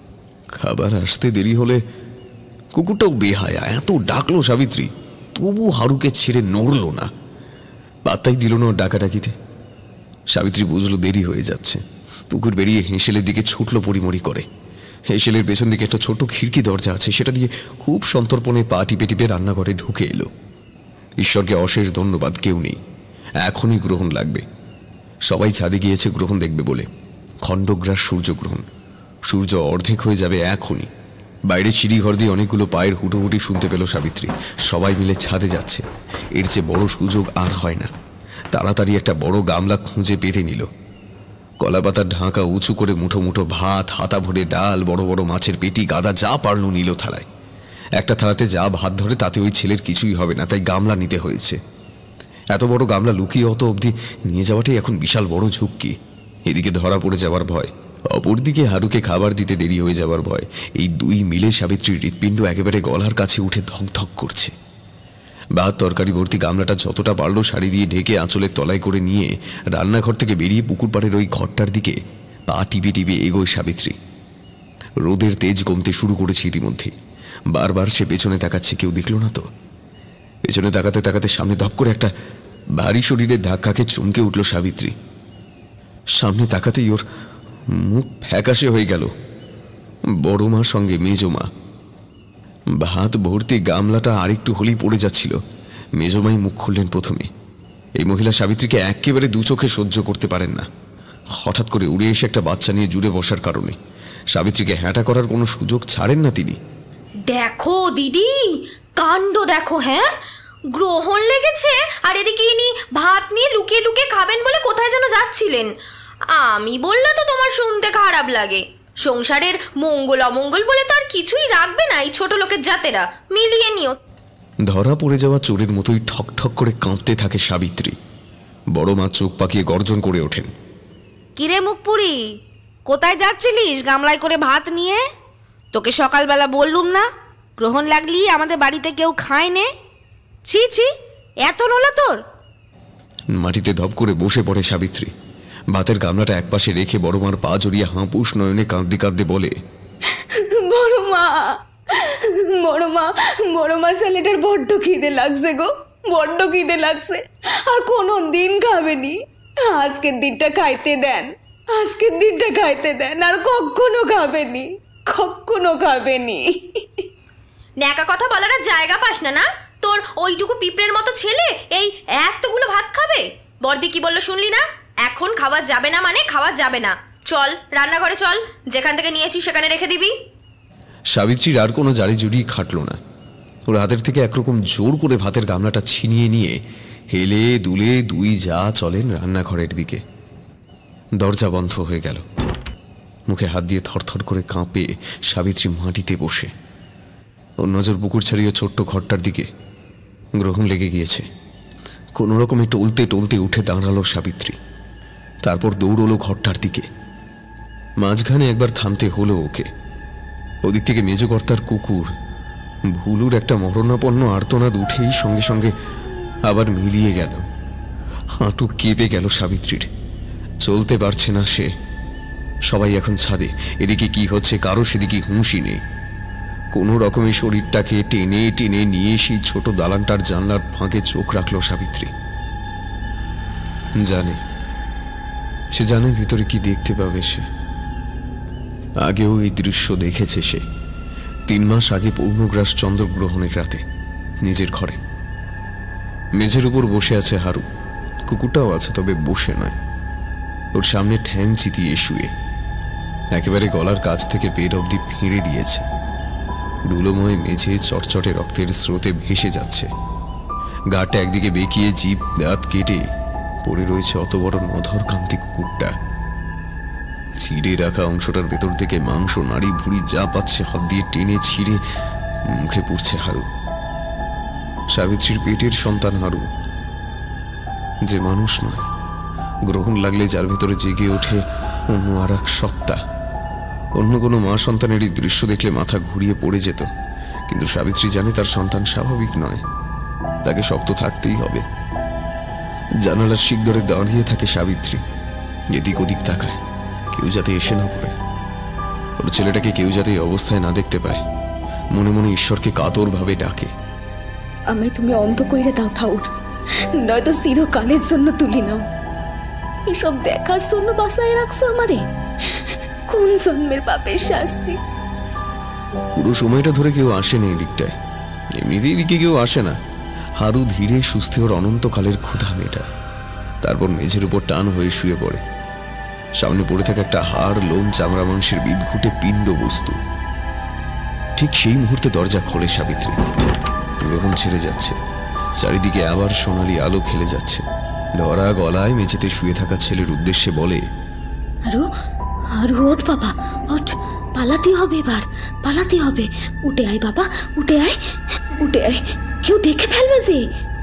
খাবার আসতে দেরি হলে কুকুরটাও বেহায়া এত ডাকলো সাবিত্রী, তবু হারুকে ছেড়ে নড়ল না, পাত্তাই দিল না ওর ডাকাডাকিতে। সাবিত্রী বুঝলো দেরি হয়ে যাচ্ছে। পুকুর বেরিয়ে হেঁসেলের দিকে ছুটলো পরিমরি করে। হেঁসেলের পেছন দিকে একটা ছোট খিড়কি দরজা আছে, সেটা দিয়ে খুব সন্তর্পণে পা টিপে টিপে রান্নাঘরে ঢুকে এলো। ঈশ্বরকে অশেষ ধন্যবাদ, কেউ নেই, এখনই গ্রহণ লাগবে। সবাই ছাদে গিয়েছে গ্রহণ দেখবে বলে। খণ্ডগ্রাস সূর্যগ্রহণ, সূর্য অর্ধেক হয়ে যাবে এখনই। বাইরে সিঁড়িঘর দিয়ে অনেকগুলো পায়ের হুটোহুটি শুনতে পেল সাবিত্রী। সবাই মিলে ছাদে যাচ্ছে। এর চেয়ে বড় সুযোগ আর হয় না। তাড়াতাড়ি একটা বড় গামলা খুঁজে পেতে নিল। কলাপাতার ঢাকা উঁচু করে মুঠো মুঠো ভাত, হাতা ভরে ডাল, বড় বড় মাছের পেটি, গাদা যা পারল নিল থালায়। একটা থালাতে যা ভাত ধরে তাতে ওই ছেলের কিছুই হবে না, তাই গামলা নিতে হয়েছে। এত বড় গামলা লুকিয়ে অত অবধি নিয়ে যাওয়াটাই এখন বিশাল বড় ঝুঁকি। এদিকে ধরা পড়ে যাওয়ার ভয়, অপরদিকে হারুকে খাবার দিতে দেরি হয়ে যাওয়ার ভয়। এই দুই মিলে সাবিত্রীর হৃৎপিণ্ড একেবারে গলার কাছে উঠে ধক ধক করছে। ভাত তরকারি ভর্তি গামলাটা যতটা পারল শাড়ি দিয়ে ঢেকে আঁচলের তলায় করে নিয়ে রান্নাঘর থেকে বেরিয়ে পুকুর পাড়ের ওই ঘরটার দিকে পা টিপে টিপে এগোয় সাবিত্রী। রোদের তেজ কমতে শুরু করেছে ইতিমধ্যে। বারবার সে পেছনে তাকাচ্ছে, কেউ দেখল না তো। পেছনে তাকাতে তাকাতে সামনে ধপ করে একটা ভারী শরীরের ধাক্কাকে চমকে উঠল সাবিত্রী। সামনে তাকাতেই ওর মুখ ফ্যাকাশে হয়ে গেল। বড় মার সঙ্গে মেজো মা। ভাত ভর্তি গামলাটা আরেকটু হলেই পড়ে যাচ্ছিল। মেজমাই মুখ খুললেন প্রথমে। এই মহিলা সাবিত্রীকে একেবারে দু চোখে সহ্য করতে পারেন না। হঠাৎ করে উড়ে এসে একটা বাচ্চা নিয়ে জুড়ে বসার কারণে সাবিত্রীকে হ্যাঁটা করার কোনো সুযোগ ছাড়েন না তিনি। দেখো দিদি, কাণ্ড দেখো। হ্যাঁ, গ্রহণ লেগেছে আর এদিকে ইনি ভাত নিয়ে লুকিয়ে লুকিয়ে খাবেন বলে কোথায় যেন যাচ্ছিলেন। আমি বললে তো তোমার শুনতে খারাপ লাগে। সংসারের মঙ্গল অমঙ্গল বলে তো আর কিছুই রাখবে না এই ছোট লোকের জাতেরা। মিলিয়ে নিও। ধরা পড়ে যাওয়া চোরের মতোই ঠক ঠক করে কাঁপতে থাকে সাবিত্রী। বড় মা চোখ পাকিয়ে গর্জন করে ওঠেন, কিরে মুখপুরি, কোথায় যাচ্ছিলিস গামলায় করে ভাত নিয়ে? তোকে সকালবেলা বললুম না গ্রহণ লাগলি আমাদের বাড়িতে কেউ খায় নে? ছি ছি, এত নোলা তোর। মাটিতে ধপ করে বসে পড়ে সাবিত্রী। ভাতের গামলাটা একপাশে রেখে বড় মার পা জড়িয়ে হাঁপুস নয়নে কাঁদতে কাঁদতে বলে, বড় মা, বড় মা, বড় মা, ছেলেটার বড্ড খিদে লাগছে গো, বড্ড খিদে লাগছে। আর কোনো দিন খাবেনি। আজকের দিনটা খাইতে দেন, আজকের দিনটা খাইতে দেন। আর কখনো খাবেনি, কখনো খাবেনি। ন্যাকা কথা বলার আর জায়গা পাস না না? তোর ওইটুকু পিঁপড়ের মতো ছেলে এই এতগুলো ভাত খাবে? বর্দি কি বললো শুনলি না? এখন খাওয়া যাবে না মানে খাওয়া যাবে না। চল রান্নাঘরে চল, যেখান থেকে নিয়েছি সেখানে রেখে দিবি। সাবিত্রীর আর কোনো জারি জুড়ি খাটল না। ওর হাতের থেকে একরকম জোর করে ভাতের গামলাটা ছিনিয়ে নিয়ে হেলে দুলে দুই যা চলেন রান্নাঘরের দিকে। দরজা বন্ধ হয়ে গেল। মুখে হাত দিয়ে থরথর করে কাঁপে সাবিত্রী মাটিতে বসে। ওর নজর পুকুর ছাড়িয়ে ছোট্ট ঘরটার দিকে। গ্রহণ লেগে গিয়েছে। কোনো রকমে টলতে টলতে উঠে দাঁড়ালো সাবিত্রী। তারপর দৌড়লো ঘরটার দিকে। মাঝখানে একবার থামতে হলো ওকে। ওদিক থেকে মেজকর্তার কুকুর ভুলুর একটা মরণাপন্ন আর্তনাদ উঠেই সঙ্গে সঙ্গে আবার মিলিয়ে গেল। হাঁটু কেঁপে গেল সাবিত্রীর। চলতে পারছে না সে। সবাই এখন ছাদে। এদিকে কি হচ্ছে কারো সেদিকে হুঁশই নেই। কোনো রকমে শরীরটাকে টেনে টেনে নিয়ে সেই ছোট দালানটার জানলার ফাঁকে চোখ রাখলো সাবিত্রী। জানে, সে জানে ভিতরে কি দেখতে পাবে সে। আগেও এই দৃশ্য দেখেছে সে, তিন মাস আগে পূর্ণগ্রাস চন্দ্রগ্রহণের রাতে নিজের ঘরে। মেঝের উপর বসে আছে হারু, কুকুরটাও আছে, তবে বসে নয়, ওর সামনে ঠ্যাং চিতিয়ে শুয়ে, একেবারে গলার কাছ থেকে পেট অবধি ফিরে দিয়েছে। ধুলোময় মেঝে চটচটে রক্তের স্রোতে ভেসে যাচ্ছে। গাটা একদিকে বেঁকিয়ে জিভ দাঁত কেটে পড়ে রয়েছে অত বড় নধর কান্তি কুকুরটা। ছিঁড়ে রাখা অংশটার ভেতর থেকে মাংস, নাড়ি ভুড়ি যা পাচ্ছে হাত দিয়ে টেনে ছিঁড়ে মুখে পুড়ছে হারু। সাবিত্রীর পেটের সন্তান হারু, যে মানুষ নয়, গ্রহণ লাগলে যার ভেতরে জেগে ওঠে অন্য আর এক সত্তা। অন্য কোনো মা সন্তানের এই দৃশ্য দেখলে মাথা ঘুরিয়ে পড়ে যেত, কিন্তু সাবিত্রী জানে তার সন্তান স্বাভাবিক নয়, তাকে শক্ত থাকতেই হবে। জানালার শিক ধরে দাঁড়িয়ে থাকে সাবিত্রী, এদিক ওদিক তাকায়, কেউ যাতে এসে না পড়ে, ওর ছেলেটাকে কেউ যাতে এই অবস্থায় না দেখতে পায়। মনে মনে ঈশ্বরকে কাতরভাবে ডাকে, আমায় তুমি অন্ধ কইরে দাও ঠাউর, নয়তো চিরকালের জন্য তুলি নাও। এসব দেখার জন্য বাসায় রাখছো আমারে? কোন জন্মের পাপের শাস্তি? পুরো সময়টা ধরে কেউ আসেনি এই দিকটায়, এমনিতেই এদিকে কেউ আসে না। হারু ধীরে সুস্থে ওর অনন্তকালের ক্ষুধা মেটায়, তারপর মেঝের উপর টান হয়ে শুয়ে পড়ে। সামনে পড়ে থাকা একটা হাড়, লোম, চামড়া, মাংসের বিদঘুটে পিণ্ড বস্তু। ঠিক সেই মুহূর্তে দরজা খোলে সাবিত্রী। গ্রহণ ছেড়ে যাচ্ছে, চারিদিকে আবার সোনালি আলো খেলে যাচ্ছে। ধরা গলায় মেঝেতে শুয়ে থাকা ছেলের উদ্দেশ্যে বলে, আরো আরো ওঠ বাবা, ওঠ, পালাতে হবে এবার, পালাতে হবে। উঠে আয় বাবা, উঠে আয়, উঠে আয়, কেউ দেখে ফেলবে যে।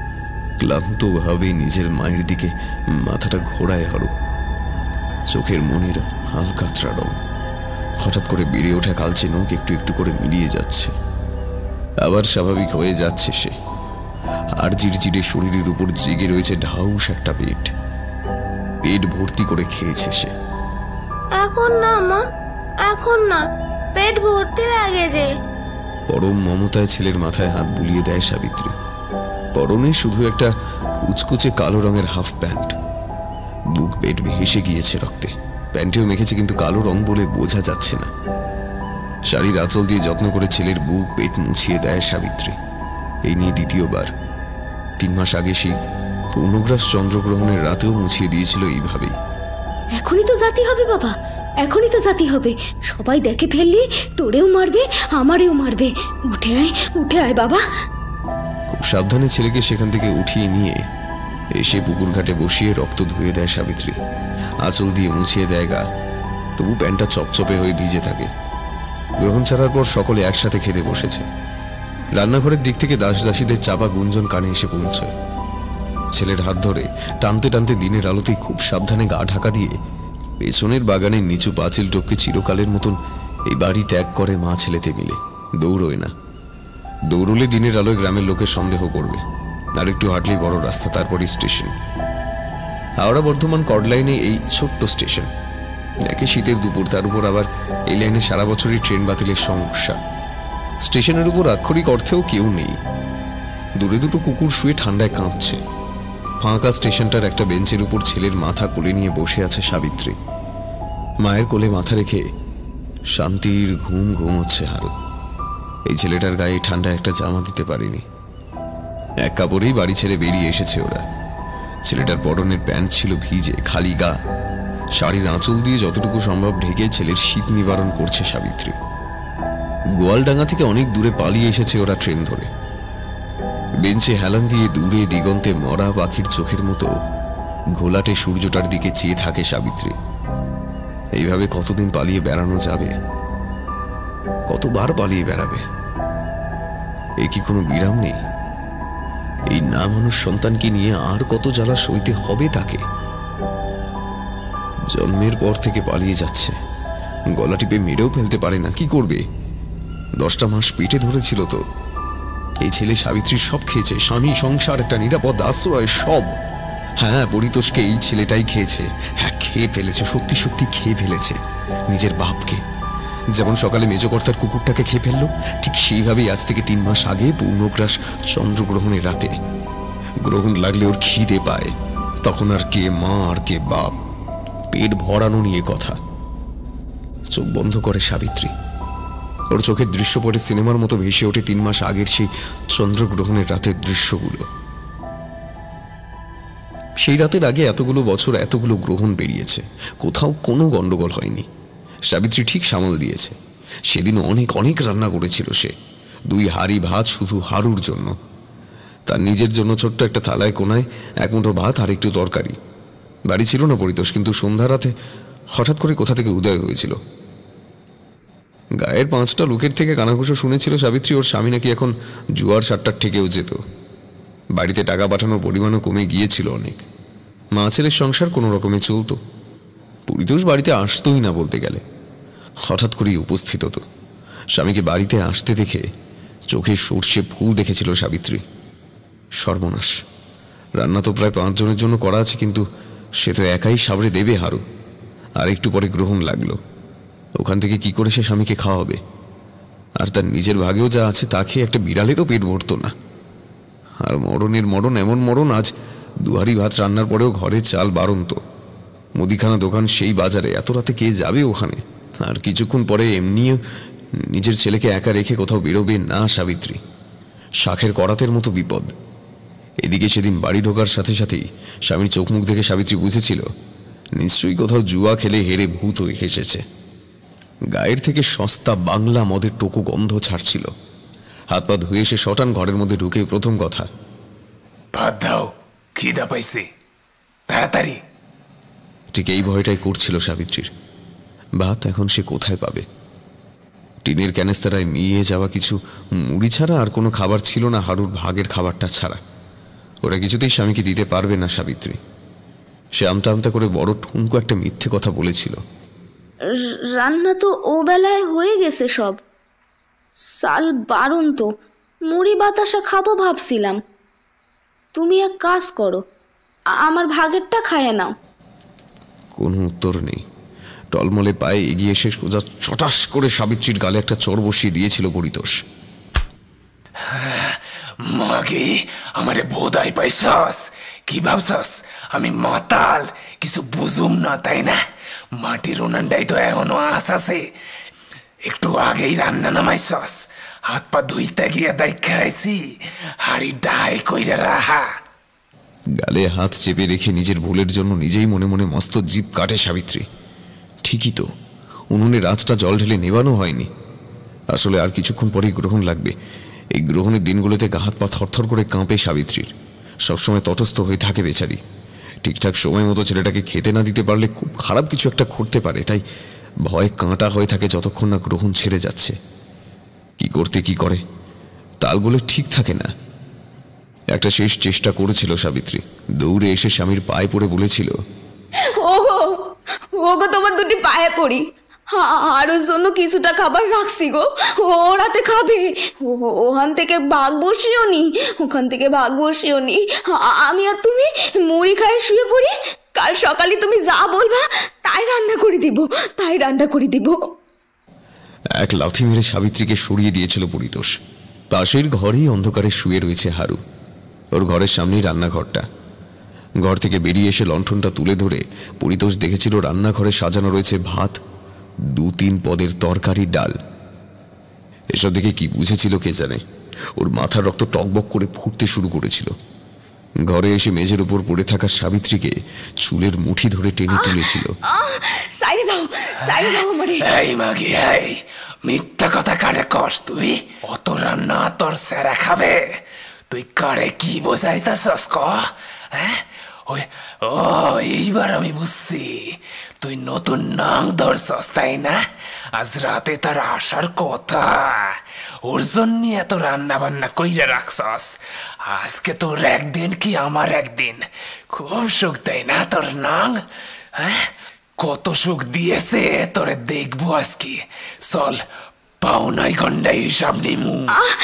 ক্লান্তভাবে নিজের মায়ের দিকে মাথাটা ঘোরায় হারু। চোখের মনের হালকাতরা রং, হঠাৎ করে বেড়ে ওঠা কালচে নখ একটু একটু করে মিলিয়ে যাচ্ছে, আবার স্বাভাবিক হয়ে যাচ্ছে সে। আর চিড়চিড়ে শরীরের উপর জেগে রয়েছে ঢাউস একটা পেট, পেট ভর্তি করে খেয়েছে সে। এখন না মা, এখন না, পেট ভর্তি লাগে যে। পরম মমতায় ছেলের মাথায় হাত বুলিয়ে দেয় সাবিত্রী। পরনে শুধু একটা কুচকুচে কালো রঙের হাফ প্যান্ট, বুক পেট ভেসে গিয়েছে রক্তে। প্যান্টেও মেখেছে, কিন্তু কালো রং বলে বোঝা যাচ্ছে না। শাড়ির আঁচল দিয়ে যত্ন করে ছেলের বুক পেট মুছিয়ে দেয় সাবিত্রী। এই নিয়ে দ্বিতীয়বার। তিন মাস আগে সেই পূর্ণগ্রাস চন্দ্রগ্রহণের রাতেও মুছিয়ে দিয়েছিল এইভাবেই। এখনই তো জাতি হবে বাবা, এখনই তো জাতি হবে। সবাই দেখে ফেললে তোরেও মারবে, আমারেও মারবে। উঠে আয়, উঠে আয় বাবা। খুব সাবধানে ছেলেকে সেখান থেকে উঠিয়ে নিয়ে এসে পুকুর ঘাটে বসিয়ে রক্ত ধুয়ে দেয় সাবিত্রী। আঁচল দিয়ে মুছিয়ে দেয় গা, তবু প্যান্টটা চপচপে হয়ে ভিজে থাকে। গ্রহণ ছাড়ার পর সকলে একসাথে খেতে বসেছে। রান্নাঘরের দিক থেকে দাস দাসীদের চাপা গুঞ্জন কানে এসে পৌঁছয়। ছেলের হাত ধরে টানতে টানতে দিনের আলোতেই খুব সাবধানে গা ঢাকা দিয়ে পেছনের বাগানের নিচু পাঁচিল টপকে চিরকালের মতন এই বাড়ি ত্যাগ করে মা ছেলেতে মিলে। দৌড়োয় না, দৌড়লে দিনের আলোয় গ্রামের লোকে সন্দেহ করবে। আর একটু হাঁটলেই বড় রাস্তা, তারপরই স্টেশন। হাওড়া বর্ধমান কর্ড লাইনে এই ছোট্ট স্টেশন। একে শীতের দুপুর, তার উপর আবার এই লাইনে সারা বছরই ট্রেন বাতিলের সমস্যা। স্টেশনের উপর আক্ষরিক অর্থেও কেউ নেই। দূরে দুটো কুকুর শুয়ে ঠান্ডায় কাঁপছে। ফাঁকা স্টেশনটার একটা বেঞ্চের উপর ছেলের মাথা কোলে নিয়ে বসে আছে সাবিত্রী। মায়ের কোলে মাথা রেখে শান্তির ঘুম ঘুমোচ্ছে হারু। এই ছেলেটার গায়ে ঠান্ডায় একটা জামা দিতে পারেনি, এক কাপড়েই বাড়ি ছেড়ে বেরিয়ে এসেছে ওরা। ছেলেটার পরনের প্যান্ট ছিল ভিজে, খালি গা। শাড়ির আঁচল দিয়ে যতটুকু সম্ভব ঢেকে ছেলের শীত নিবারণ করছে সাবিত্রী। গোয়ালডাঙ্গা থেকে অনেক দূরে পালিয়ে এসেছে ওরা ট্রেন ধরে। বেঞ্চে হেলান দিয়ে দূরে দিগন্তে মরা পাখির চোখের মতো ঘোলাটে সূর্যটার দিকে চেয়ে থাকে সাবিত্রী। এইভাবে কতদিন পালিয়ে বেড়ানো যাবে? কতবার পালিয়ে বেড়াবে? এ কি কোনো বিরাম নেই? এই না মানুষ সন্তানকে নিয়ে আর কত জ্বালা সইতে হবে তাকে? জন্মের পর থেকে পালিয়ে যাচ্ছে, গলা টিপে মেরেও ফেলতে পারে না, কি করবে? দশটা মাস পেটে ধরেছিল তো। এই ছেলে সাবিত্রীর সব খেয়েছে, স্বামী, সংসার, একটা নিরাপদ আশ্রয়, সব। হ্যাঁ, পরিতোষকে এই ছেলেটাই খেয়েছে। হ্যাঁ, খেয়ে ফেলেছে, সত্যি সত্যি খেয়ে ফেলেছে নিজের বাপকে। যেমন সকালে মেজকর্তার কুকুরটাকে খেয়ে ফেললো, ঠিক সেইভাবেই আজ থেকে তিন মাস আগে পূর্ণগ্রাস চন্দ্রগ্রহণের রাতে গ্রহণ লাগলে ওর খিদে পায়। তখন আর কে মা আর কে বাপ, পেট ভরানো নিয়ে কথা। চোখ বন্ধ করে সাবিত্রী। ওর চোখের দৃশ্য পড়ে সিনেমার মতো ভেসে ওঠে তিন মাস আগের সেই চন্দ্রগ্রহণের রাতের দৃশ্যগুলো। সেই রাতের আগে এতগুলো বছর এতগুলো গ্রহণ বেরিয়েছে, কোথাও কোনো গন্ডগোল হয়নি। সাবিত্রী ঠিক সামাল দিয়েছে। সেদিন অনেক অনেক রান্না করেছিল সে, দুই হাঁড়ি ভাত শুধু হারুর জন্য, তার নিজের জন্য ছোট্ট একটা থালায় কোনায় এক মুঠো ভাত আর একটু তরকারি। বাড়ি ছিল না পরিতোষ, কিন্তু সন্ধ্যা রাতে হঠাৎ করে কোথা থেকে উদয় হয়েছিল। গায়ের পাঁচটা লোকের থেকে কানাঘুষো শুনেছিল সাবিত্রী ওর স্বামী নাকি এখন জুয়ার সাতটার থেকেও যেত। বাড়িতে টাকা পাঠানোর পরিমাণও কমে গিয়েছিল অনেক। মা ছেলের সংসার কোনো রকমে চলত। পরিতোষ বাড়িতে আসতোই না বলতে গেলে, হঠাৎ করেই উপস্থিত হতো। স্বামীকে বাড়িতে আসতে দেখে চোখে সর্ষে ফুল দেখেছিল সাবিত্রী। সর্বনাশ, রান্না তো প্রায় পাঁচজনের জন্য করা আছে, কিন্তু সে তো একাই সাবড়ে দেবে হারু। আর একটু পরে গ্রহণ লাগলো, ওখান থেকে কি করে সে স্বামীকে খাওয়াবে? আর তার নিজের ভাগেও যা আছে তা খেয়ে একটা বিড়ালেরও পেট ভরতো না। আর মরণের মরণ, এমন মরণ আজ দুহারি ভাত রান্নার পরেও ঘরে চাল বারন্ত। মুদিখানা দোকান সেই বাজারে, এত রাতে কে যাবে ওখানে? আর কিছুক্ষণ পরে এমনিও নিজের ছেলেকে একা রেখে কোথাও বেরোবে না সাবিত্রী। শাখের করাতের মতো বিপদ। এদিকে সেদিন বাড়ি ঢোকার সাথে সাথেই স্বামীর চোখ মুখ দেখে সাবিত্রী বুঝেছিল নিশ্চয়ই কোথাও জুয়া খেলে হেরে ভূত হয়ে এসেছে। গায়ের থেকে সস্তা বাংলা মদের টোকো গন্ধ ছাড়ছিল। হাত পা ধুয়ে এসে শটান ঘরের মধ্যে ঢুকে প্রথম কথা, ভাত দাও, খিদা পাইছে, তাড়াতাড়ি। ঠিক এই ভয়টাই করছিল সাবিত্রীর। ভাত এখন সে কোথায় পাবে? টিনের ক্যানেস্তারায় মিয়ে যাওয়া কিছু মুড়ি ছাড়া আর কোনো খাবার ছিল না হারুর ভাগের খাবারটা ছাড়া। ওরা কিছুতেই স্বামীকে দিতে পারবে না সাবিত্রী। সে আমতা আমতা করে বড় ঠুনকো একটা মিথ্যে কথা বলেছিল। রান্না তো ও বেলায় হয়ে গেছে সব, সাল বারণ তো, মুড়ি বাতাসা খাবো ভাবছিলাম। তুমি এক কাজ করো, আমার ভাগেরটা খায় নাও। কোনো উত্তর নেই। টলমলে পায়ে এগিয়ে এসে সোজা চটাস করে সাবিত্রীর গালে একটা চড় বসিয়ে দিয়েছিল পরিতোষ। মাগে আমারে বোধাই পাইছস? কি ভাবছস আমি মাতাল, কিছু বুঝুম না তাই না? মাটির উনানটাই তো এখনো আস আছে। একটু আগেই রান্না নামাইছস, হাত পা ধুইতে গিয়ে দেখা আইছি হাড়ি ডাই কইরা রাহা। গালে হাত চেপে রেখে নিজের ভুলের জন্য নিজেই মনে মনে মস্ত জিভ কাটে সাবিত্রী। ঠিকই তো, উনুনে রাতটা জল ঢেলে নেবানো হয়নি। আসলে আর কিছুক্ষণ পরেই গ্রহণ লাগবে। এই গ্রহণের দিনগুলোতে গা হাত পা থরথর করে কাঁপে সাবিত্রীর। সবসময় তটস্থ হয়ে থাকে বেচারি। ঠিকঠাক সময় মতো ছেলেটাকে খেতে না দিতে পারলে খুব খারাপ কিছু একটা ঘটতে পারে, তাই ভয় কাঁটা হয়ে থাকে যতক্ষণ না গ্রহণ ছেড়ে যাচ্ছে। কি করতে কি করে তালগুলো ঠিক থাকে না। একটা শেষ চেষ্টা করেছিল সাবিত্রী। দৌড়ে এসে স্বামীর পায়ে পড়ে বলেছিল, ওগো ওগো তোমার দুটি পায়ে পড়ি, আরোর জন্য কিছুটা খাবার রাখছি গো, ও রাতে খাবে। ওখান থেকে ভাগ বসিও নি, ওখান থেকে ভাগ বসিও নি। আমি আর তুমি মুড়ি খায় শুয়ে পড়ি, কাল সকালে তুমি যা বলবা তাই রান্না করে দিব, তাই রান্না করে দিব। এক লাথি মেরে সাবিত্রীকে সরিয়ে দিয়েছিল পরিতোষ। পাশের ঘরেই অন্ধকারে শুয়ে রয়েছে হারু। ওর ঘরের সামনেই রান্নাঘরটা। ঘর থেকে বেরিয়ে এসে লণ্ঠনটা তুলে ধরে পরিতোষ দেখেছিল রান্নাঘরে সাজানো রয়েছে ভাত, দু তিন পদের তরকারি, ডাল। এসব দেখে কি বুঝেছিল কে জানে। ওর মাথার রক্ত টকবক করে ফুটতে শুরু করেছিল। ঘরে এসে মেঝের উপর পড়ে থাকা সাবিত্রীকে চুলের মুঠি ধরে টেনে তুলেছিল। সাইডে দাও, সাইডে দাও আমারে। এই মাগি, এই মিথ্যা কথা কারে কস তুই? অত রান্না তোর সেরা খাবে? তুই কারে কি বোঝাইতাছস ক? হ্যাঁ, ওই ও এইবার আমি বুঝছি, তুই নতুন নাং ধরছস তাই না? আজ রাতে তার আসার কথা, ওর জন্য এত রান্না বান্না কইরা রাখছস। আজকে তোর একদিন কি আমার একদিন। খুব সুখ দেয় না তোর নাং? হ্যাঁ, কত সুখ দিয়েছে তোরে দেখবো আজকে। চল পাওনাই গন্ডাই হিসাব নিমু।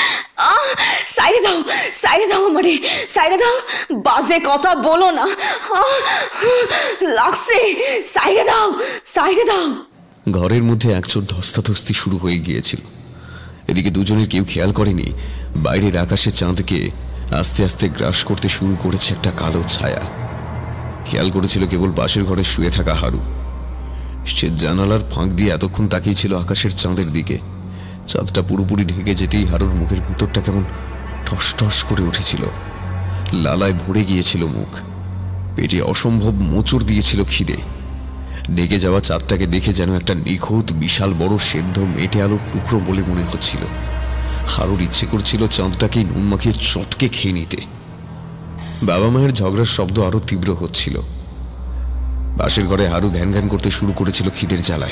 সাইডে দাও, সাইডে দাও আমারে, সাইডে দাও, বাজে কথা বলো না, লাগছে। সাইডে দাও, সাইডে দাও। ঘরের মধ্যে একচোট ধস্তাধস্তি শুরু হয়ে গিয়েছিল। এদিকে দুজনের কেউ খেয়াল করেনি বাইরের আকাশে চাঁদকে আস্তে আস্তে গ্রাস করতে শুরু করেছে একটা কালো ছায়া। খেয়াল করেছিল কেবল পাশের ঘরে শুয়ে থাকা হারু। সে জানালার ফাঁক দিয়ে এতক্ষণ তাকিয়েছিল আকাশের চাঁদের দিকে। চাঁদটা পুরোপুরি ঢেকে যেতেই হারুর মুখের ভিতরটা কেমন টস টস করে উঠেছিল। লালায় ভরে গিয়েছিল মুখ, পেটে অসম্ভব মোচড় দিয়েছিল খিদে। ঢেকে যাওয়া চাঁদটাকে দেখে যেন একটা নিখুঁত বিশাল বড় সেদ্ধ মেটে আলোর টুকরো বলে মনে হচ্ছিল। হারুর ইচ্ছে করছিল চাঁদটাকেই নুন মাখিয়ে চটকে খেয়ে নিতে। বাবা মায়ের ঝগড়ার শব্দ আরো তীব্র হচ্ছিল। পাশের ঘরে হারু ঘ্যান ঘ্যান করতে শুরু করেছিল খিদের জ্বালায়।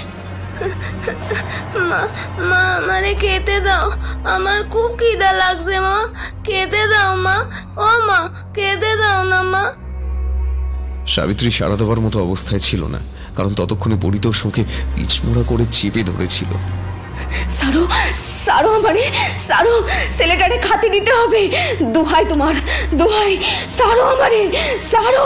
মা মা আমারে খেতে দাও, আমার খুব খিদা লাগছে মা, খেতে দাও মা, ও মা খেতে দাও না মা। সাবিত্রী সাড়া দেওয়ার মতো অবস্থায় ছিল না, কারণ ততক্ষণে পরিতোষ ওকে পিছমোড়া করে চেপে ধরেছিল। সারো সারো আমারে, সারো ছেলেটারে খাতি দিতে হবে, দোহাই তোমার দোহাই, সারো আমারে সারো।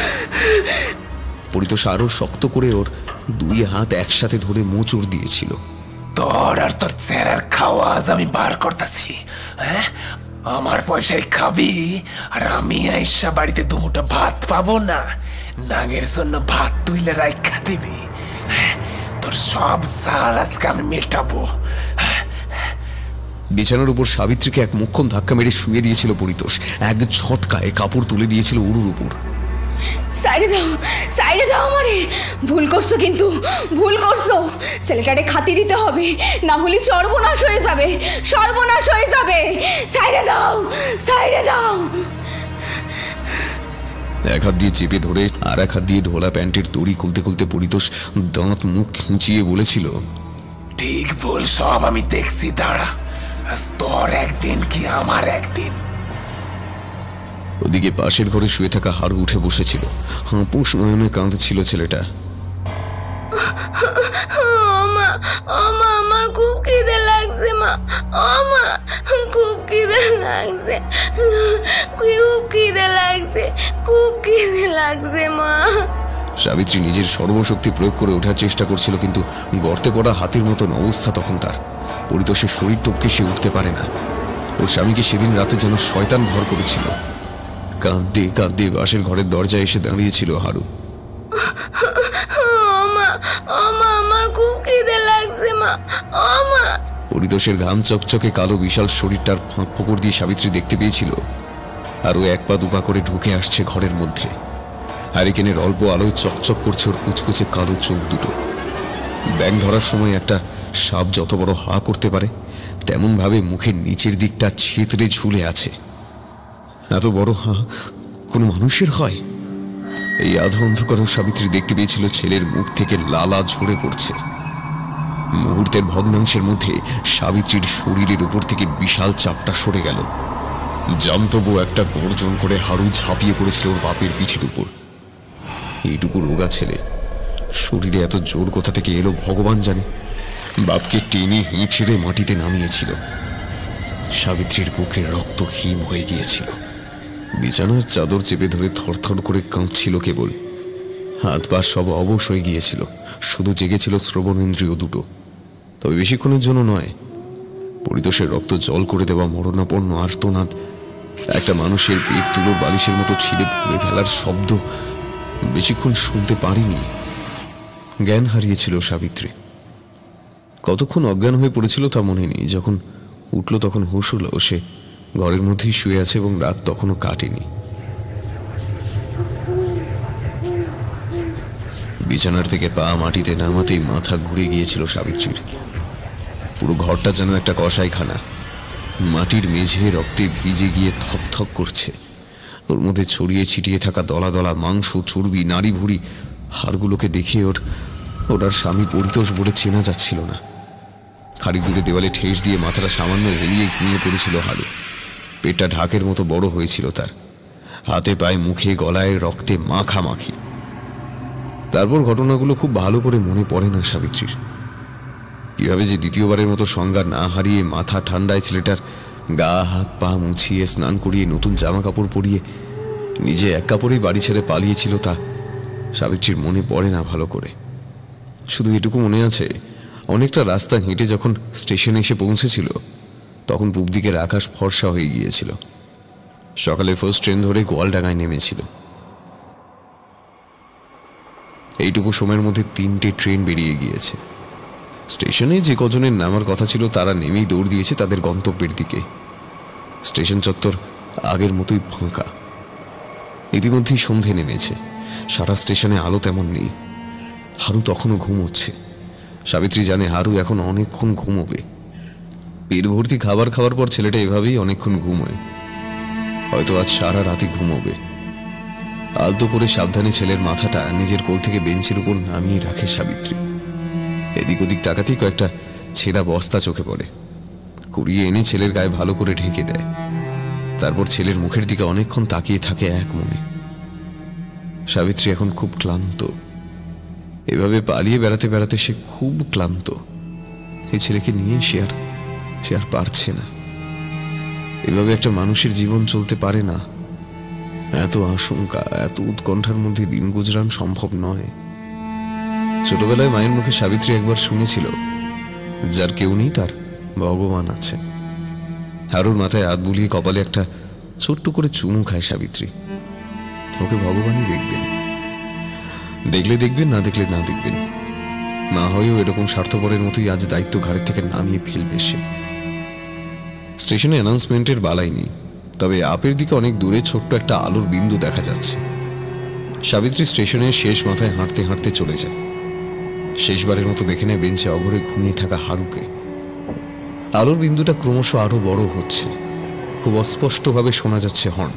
পরিতোষ আরো শক্ত করে ওর দুই হাত একসাথে ধরে মোচড় দিয়েছিল। তোর আর তোর চেরার খাওয়া আজ আমি বার করতেছি। হ্যাঁ, আমার পয়সায় খাবি আর আমি আইসা বাড়িতে দুমুঠো ভাত পাবো না। নাগের জন্য ভাত তুইলে রাইখা দিবি। তোর সব জাল আজকে আমি মেটাবো। বিছানার উপর সাবিত্রীকে এক মুখ্যম ধাক্কা মেরে শুয়ে দিয়েছিল পরিতোষ। এক ঝটকায় কাপড় তুলে দিয়েছিল উরুর উপর। সাইডে দাও, সাইডে দাও আমারে, ভুল করছো কিন্তু ভুল করছো। ছেলেটারে খাতি দিতে হবে, না হলে সর্বনাশ হয়ে যাবে, সর্বনাশ হয়ে যাবে। সাইডে দাও, সাইডে দাও। এক হাত দিয়ে চেপে ধরে আর এক হাত দিয়ে ঢোলা প্যান্টের দড়ি খুলতে খুলতে পরিতোষ দাঁত মুখ খিঁচিয়ে বলেছিল, ঠিক ভুল সব আমি দেখছি, দাঁড়া, আজ তোর একদিন কি আমার একদিন। ওদিকে পাশের ঘরে শুয়ে থাকা হারু উঠে বসেছিল। হাঁপুস নয়নে কাঁদছিল ছেলেটা। মা মা আমার খুব খিদে লাগছে মা, মা খুব খিদে লাগছে, খুব খিদে লাগছে, খুব খিদে লাগছে মা। সাবিত্রী নিজের সর্বশক্তি প্রয়োগ করে ওঠার চেষ্টা করছিল, কিন্তু গর্তে পড়া হাতির মতন অবস্থা তখন তার। পরিতোষের শরীর টপকে সে উঠতে পারে না। ওর স্বামীকে সেদিন রাতে যেন শয়তান ভর করেছিল। কাঁদতে কাঁদতে বাসের ঘরের দরজায় এসে দাঁড়িয়েছিল হারু। আমার খুব খিদে লাগছে মা, মা। পরিতোষের ঘাম চকচকে কালো বিশাল শরীরটার ফাঁক ফোকর দিয়ে সাবিত্রী দেখতে পেয়েছিল। আর ও এক পা দুপা করে ঢুকে আসছে ঘরের মধ্যে। হ্যারিকেনের অল্প আলোয় চকচক করছে ওর কুচকুচে কালো চোখ দুটো। ব্যাঙ ধরার সময় একটা সাপ যত বড় হা করতে পারে, তেমন ভাবে মুখের নিচের দিকটা ছেতরে ঝুলে আছে। এত বড় হা কোনো মানুষের হয়? এই আধা অন্ধকারও সাবিত্রী দেখতে পেয়েছিল ছেলের মুখ থেকে লালা ঝরে পড়ছে। মুহূর্তের ভগ্নাংশের মধ্যে সাবিত্রীর শরীরের উপর থেকে বিশাল চাপটা সরে গেল। জামতবু একটা গর্জন করে হারু ঝাঁপিয়ে পড়েছিল ওর বাপের পিঠের উপর। এইটুকু রোগা ছেলে, শরীরে এত জোর কোথা থেকে এলো ভগবান জানে। বাপকে টেনে হিঁচড়ে মাটিতে নামিয়েছিল। সাবিত্রীর বুকের রক্ত হিম হয়ে গিয়েছিল। বিছানার চাদর চেপে ধরে থরথর করে কাঁদছিল কেবল। হাত পা সব অবশ হয়ে গিয়েছিল, শুধু জেগেছিল শ্রবণেন্দ্রিয় দুটো। তবে বেশিক্ষণের জন্য নয়। পরিতোষের রক্ত জল করে দেওয়া মরণাপন্ন আর্তনাদ, একটা মানুষের পেট তুলোর বালিশের মতো ছিঁড়ে ভরে ফেলার শব্দ বেশিক্ষণ শুনতে পারিনি। জ্ঞান হারিয়েছিল সাবিত্রী। কতক্ষণ অজ্ঞান হয়ে পড়েছিল তা মনে নেই। যখন উঠল তখন হুঁশ হলো সে ঘরের মধ্যেই শুয়ে আছে এবং রাত তখনও কাটেনি। বিছানার থেকে পা মাটিতে নামাতেই মাথা ঘুরে গিয়েছিল সাবিত্রীর। পুরো ঘরটা যেন একটা কসাইখানা। মাটির মেঝে রক্তে ভিজে গিয়ে থকথক করছে। ওর মধ্যে ছড়িয়ে ছিটিয়ে থাকা দলা দলা মাংস, চর্বি, নাড়ি ভুড়ি, হাড়গুলোকে দেখে ওর ওর আর স্বামী পরিতোষ বলে চেনা যাচ্ছিল না। খানিক দূরে দেওয়ালে ঠেস দিয়ে মাথাটা সামান্য হেলিয়ে ঘুমিয়ে পড়েছিল হারু। পেটটা ঢাকের মতো বড় হয়েছিল তার। হাতে পায়ে মুখে গলায় রক্তে মাখামাখি। তারপর ঘটনাগুলো খুব ভালো করে মনে পড়ে না সাবিত্রীর। কিভাবে যে দ্বিতীয়বারের মতো সংজ্ঞা না হারিয়ে মাথা ঠান্ডায় ছেলেটার গা হাত পা মুছিয়ে স্নান করিয়ে নতুন জামা কাপড় পরিয়ে নিজে এক কাপড়েই বাড়ি ছেড়ে পালিয়েছিল তা সাবিত্রীর মনে পড়ে না ভালো করে। শুধু এটুকু মনে আছে, অনেকটা রাস্তা হেঁটে যখন স্টেশনে এসে পৌঁছেছিল তখন পূব দিকের আকাশ ফর্সা হয়ে গিয়েছিল। সকালে ফার্স্ট ট্রেন ধরে গোয়ালডাঙ্গায় নেমেছিল। এইটুকু সময়ের মধ্যে তিনটে ট্রেন বেরিয়ে গিয়েছে। স্টেশনে যে কজনের নামার কথা ছিল তারা নেমেই দৌড় দিয়েছে তাদের গন্তব্যের দিকে। স্টেশন চত্বর আগের মতোই ফাঁকা। ইতিমধ্যেই সন্ধে নেমেছে, সারা স্টেশনে আলো তেমন নেই। হারু তখনও ঘুমোচ্ছে। সাবিত্রী জানে হারু এখন অনেকক্ষণ ঘুমোবে। পেট ভর্তি খাবার খাওয়ার পর ছেলেটা এভাবেই অনেকক্ষণ ঘুমোয়। হয়তো আজ সারা রাতে ঘুমোবে। আলতো করে সাবধানে ছেলের মাথাটা নিজের কোল থেকে বেঞ্চের উপর নামিয়ে রাখে সাবিত্রী। এদিক ওদিক তাকাতেই কয়েকটা ছেঁড়া বস্তা চোখে পড়ে। কুড়িয়ে এনে ছেলের গায়ে ভালো করে ঢেকে দেয়। তারপর ছেলের মুখের দিকে অনেকক্ষণ তাকিয়ে থাকে এক মনে। সাবিত্রী এখন খুব ক্লান্ত। এভাবে পালিয়ে বেড়াতে বেড়াতে সে খুব ক্লান্ত। এই ছেলেকে নিয়ে সে আর সে আর পারছে না। এভাবে একটা মানুষের জীবন চলতে পারে না। এত আশঙ্কা, এত উৎকণ্ঠার মধ্যে দিন গুজরান সম্ভব নয়। ছোটবেলায় মায়ের মুখে সাবিত্রী একবার শুনেছিল, যার কেউ নেই তার ভগবান আছে। হারুর মাথায় হাত বুলিয়ে কপালে একটা ছোট্ট করে চুমু খায় সাবিত্রী। ওকে ভগবানই দেখবেন, দেখলে দেখবেন, না দেখলে না দেখবেন। না হয়েও এরকম স্বার্থপরের মতোই আজ দায়িত্ব ঘাড়ের থেকে নামিয়ে ফেলবে সে। স্টেশনে অ্যানাউন্সমেন্টের বালাই নেই, তবে আপের দিকে অনেক দূরে ছোট্ট একটা আলোর বিন্দু দেখা যাচ্ছে। সাবিত্রী স্টেশনের শেষ মাথায় হাঁটতে হাঁটতে চলে যায়। শেষবারের মতো দেখে নেয় বেঞ্চে অঘরে ঘুমিয়ে থাকা হারুকে। আলোর বিন্দুটা ক্রমশ আরো বড় হচ্ছে। খুব অস্পষ্টভাবে শোনা যাচ্ছে হর্ন।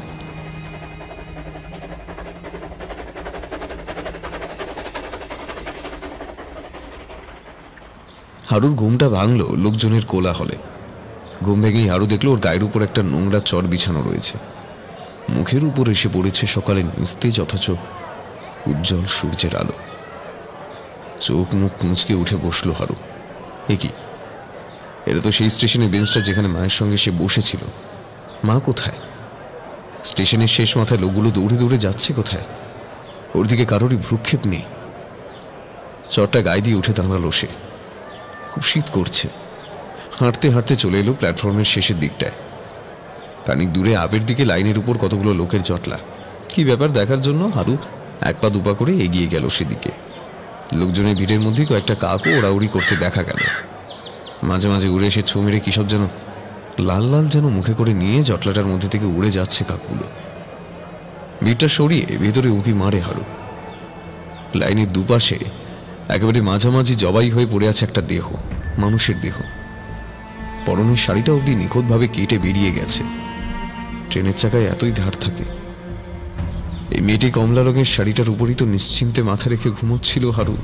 হারুর ঘুমটা ভাঙল লোকজনের কোলাহলে। ঘুম ভেঙেই হারু দেখলো ওর গায়ের উপর একটা নোংরা চর বিছানো রয়েছে। মুখের উপর এসে পড়েছে সকালের নিস্তেজ অথচ উজ্জ্বল সূর্যের আলো। চোখ মুখ মুচকে উঠে বসলো হারু। এ কি? এটা তো সেই স্টেশনের বেঞ্চটা যেখানে মায়ের সঙ্গে সে বসেছিল। মা কোথায়? স্টেশনের শেষ মাথায় লোকগুলো দৌড়ে দৌড়ে যাচ্ছে কোথায়? ওর দিকে কারোরই ভ্রুক্ষেপ নেই। চরটা গায়ে দিয়ে উঠে দাঁড়ালো সে। খুব শীত করছে। হাঁটতে হাঁটতে চলে এলো প্ল্যাটফর্মের শেষের দিকটায়। খানিক দূরে আপের দিকে লাইনের উপর কতগুলো লোকের জটলা। কি ব্যাপার দেখার জন্য হারু এক পা দুপা করে এগিয়ে গেল সেদিকে। লোকজনের ভিড়ের মধ্যে কয়েকটা কাকও ওড়াউড়ি করতে দেখা গেল। মাঝে মাঝে উড়ে এসে ছো মেরে কিসব যেন লাল লাল যেন মুখে করে নিয়ে জটলাটার মধ্যে থেকে উড়ে যাচ্ছে কাকগুলো। ভিড়টা সরিয়ে ভেতরে উঁকি মারে হারু। লাইনের দুপাশে একেবারে মাঝামাঝি জবাই হয়ে পড়ে আছে একটা দেহ, মানুষের দেহ। পরনের শাড়িটা অবধি নিখুঁতভাবে কেটে বেরিয়ে গেছে। ট্রেনের চাকায় এতই ধার থাকে। এই মেয়েটি কমলা রঙের শাড়িটার উপরই তো নিশ্চিন্তে মাথা রেখে ঘুমোচ্ছিল হারু।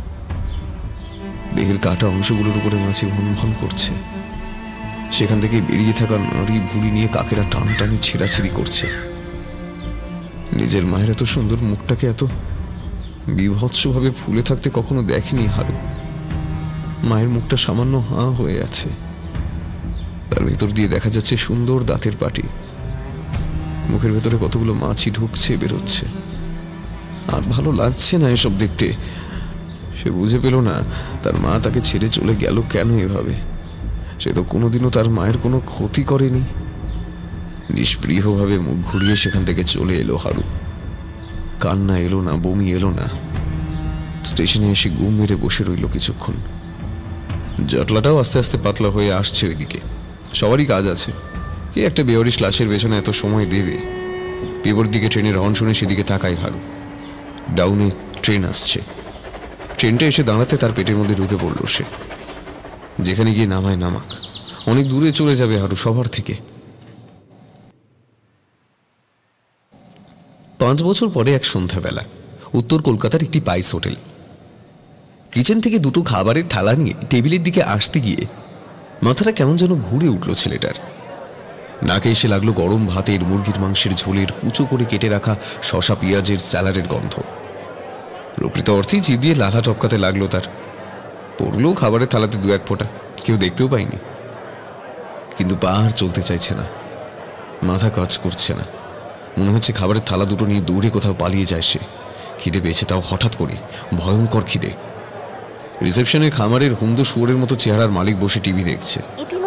দেহের কাটা অংশগুলোর উপরে মাছি ভন ভন করছে। সেখান থেকে বেরিয়ে থাকা নাড়ি ভুড়ি নিয়ে কাকেরা টানাটানি ছেঁড়াছিড়ি করছে। নিজের মায়ের এত সুন্দর মুখটাকে এত বিভৎসভাবে ফুলে থাকতে কখনো দেখেনি হারু। মায়ের মুখটা সামান্য হাঁ হয়ে আছে। তার ভেতর দিয়ে দেখা যাচ্ছে সুন্দর দাঁতের পাটি। মুখের ভেতরে কতগুলো মাছি ঢুকছে বেরোচ্ছে। আর ভালো লাগছে না এসব দেখতে। সে বুঝে পেল না তার মা তাকে ছেড়ে চলে গেল কেন এভাবে। সে তো কোনোদিনও তার মায়ের কোনো ক্ষতি করেনি। নিষ্পৃহভাবে মুখ ঘুরিয়ে সেখান থেকে চলে এলো হারু। কান্না এলো না, বমি এলো না। স্টেশনে এসে ঘুম মেরে বসে রইল কিছুক্ষণ। জটলাটাও আস্তে আস্তে পাতলা হয়ে আসছে ওইদিকে। সবারই কাজ আছে। কে একটা বেওয়ারিশ লাশের পেছনে এত সময় দেবে? পেপর দিকে ট্রেনের হর্ন শুনে সেদিকে তাকায় হারু। ডাউনে ট্রেন আসছে। ট্রেনটা এসে দাঁড়াতে তার পেটের মধ্যে ঢুকে পড়ল সে। যেখানে গিয়ে নামায় নামাক, অনেক দূরে চলে যাবে হারু সবার থেকে। পাঁচ বছর পরে এক সন্ধ্যাবেলা উত্তর কলকাতার একটি পাইস হোটেল। কিচেন থেকে দুটো খাবারের থালা নিয়ে টেবিলের দিকে আসতে গিয়ে মাথাটা কেমন যেন ঘুরে উঠল ছেলেটার। নাকে এসে লাগলো গরম ভাতের, মুরগির মাংসের ঝোলের, কুচো করে কেটে রাখা শশা পেঁয়াজের স্যালাডের গন্ধ। প্রকৃত অর্থেই জিভ দিয়ে লালা টপকাতে লাগলো তার। পড়লো খাবারের থালাতে দু এক ফোঁটা, কেউ দেখতেও পায়নি। কিন্তু পা আর চলতে চাইছে না, মাথা কাজ করছে না। মনে হচ্ছে খাবারের থালা দুটো নিয়ে দৌড়ে কোথাও পালিয়ে যায় সে। খিদে পেয়েছে, তাও হঠাৎ করে, ভয়ঙ্কর খিদে। রিসেপশনের খামারের হুমদো শুয়োরের মতো চেহারার মালিক বসে টিভি দেখছে।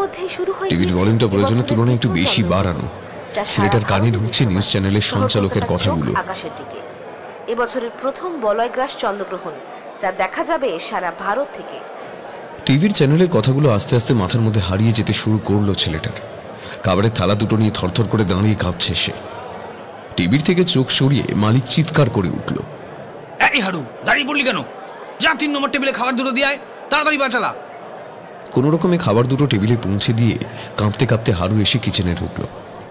টিভির ভলিউমটা প্রয়োজনের তুলনায় একটু বেশি বাড়ানো। ছেলেটার কানে ঢুকছে নিউজ চ্যানেলের সঞ্চালকের কথাগুলো। আকাশের দিকে এবছরের প্রথম বলয়গ্রাস চন্দ্রগ্রহণ, যা দেখা যাবে সারা ভারত থেকে। টিভির চ্যানেলের কথাগুলো আস্তে আস্তে মাথার মধ্যে হারিয়ে যেতে শুরু করলো ছেলেটার। খাবারের থালা দুটো নিয়ে থরথর করে দাঁড়িয়ে কাঁপছে সে। টিভির থেকে চোখ সরিয়ে মালিক চিৎকার করে উঠল, এই হারু, দাঁড়িয়ে পড়লি কেন? যা তিন নম্বর টেবিলে খাবার দুটো দিয়ে আয়, তাড়াতাড়ি বাঁচালা। কোনো রকমে খাবার দুটো টেবিলে পৌঁছে দিয়ে কাঁপতে কাঁপতে হারু এসে কিচেনে ঢুকল।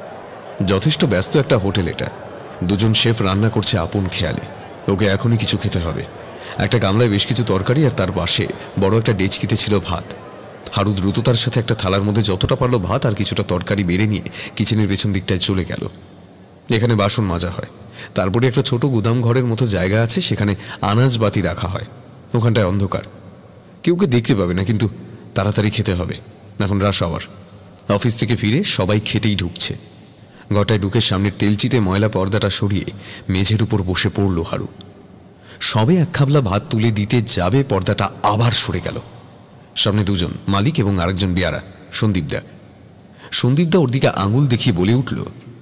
যথেষ্ট ব্যস্ত একটা হোটেল এটা। দুজন শেফ রান্না করছে আপন খেয়ালে। ওকে এখনই কিছু খেতে হবে। একটা গামলায় বেশ কিছু তরকারি, আর তার পাশে বড় একটা ডেচকিতে ছিল ভাত। হারু দ্রুততার সাথে একটা থালার মধ্যে যতটা পারলো ভাত আর কিছুটা তরকারি বেড়ে নিয়ে কিচেনের পেছন দিকটায় চলে গেল। এখানে বাসন মাজা হয়। তারপরে একটা ছোট গুদাম ঘরের মতো জায়গা আছে, সেখানে আনাজবাতি রাখা হয়। ওখানটায় অন্ধকার, কেউকে দেখতে পাবে না, কিন্তু তাড়াতাড়ি খেতে হবে, এখন রাশ আওয়ার। অফিস থেকে ফিরে সবাই খেতেই ঢুকছে। ঘরটায় ঢুকে সামনের তেলচিটে ময়লা পর্দাটা সরিয়ে মেঝের উপর বসে পড়ল হারু। সবে এক খাবলা ভাত তুলে দিতে যাবে, পর্দাটা আবার সরে গেল। সামনে দুজন, মালিক এবং আরেকজন বিয়ারা, সন্দীপদা। সন্দীপদা ওর দিকে আঙুল দেখিয়ে বলে উঠল,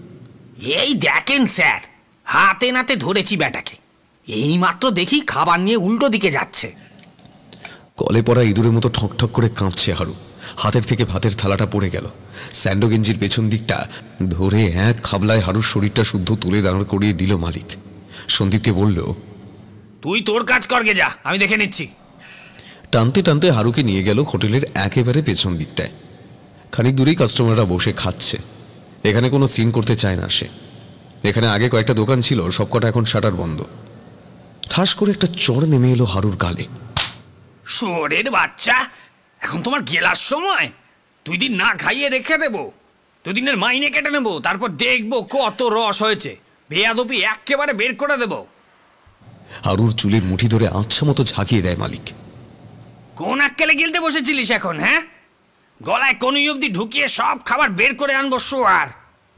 এই দেখেন স্যার, হাতে নাতে ধরেছি ব্যাটাকে। এই মাত্র দেখি খাবার নিয়ে উল্টো দিকে যাচ্ছে। কলে পড়া ইঁদুরের মতো ঠক ঠক করে কাঁপছে হারু। হাতের থেকে ভাতের থালাটা পড়ে গেল। স্যান্ডো গেঞ্জির পেছন দিকটা ধরে এক খাবলায় হারুর শরীরটা শুদ্ধ তুলে দাঁড় করিয়ে দিল মালিক। সন্দীপকে বলল, তুই তোর কাজ করগে যা, আমি দেখে নিচ্ছি। টানতে টানতে হারুকে নিয়ে গেল হোটেলের একেবারে পেছন দিকটায়। খানিক দূরেই কাস্টমাররা বসে খাচ্ছে। এখানে কোনো সিন করতে চায় না সে। এখানে আগে কয়েকটা দোকান ছিল, সবকটা এখন শাটার বন্ধ। ঠাস করে একটা চড় নেমে এলো হারুর গালে। শোরের বাচ্চা, এখন তোমার গেলার সময়? দুই দিন না খাইয়ে রেখে দেবো, দুদিনের মাইনে কেটে নেবো, তারপর দেখবো কত রস হয়েছে। বেয়াদপি একেবারে বের করে দেবো। হারুর চুলের মুঠি ধরে আচ্ছা মতো ঝাঁকিয়ে দেয় মালিক। কোন আক্কেলে গিলতে বসেছিলিস এখন? হ্যাঁ, গলায় কোন অবধি ঢুকিয়ে সব খাবার বের করে আনবো শোয়ার।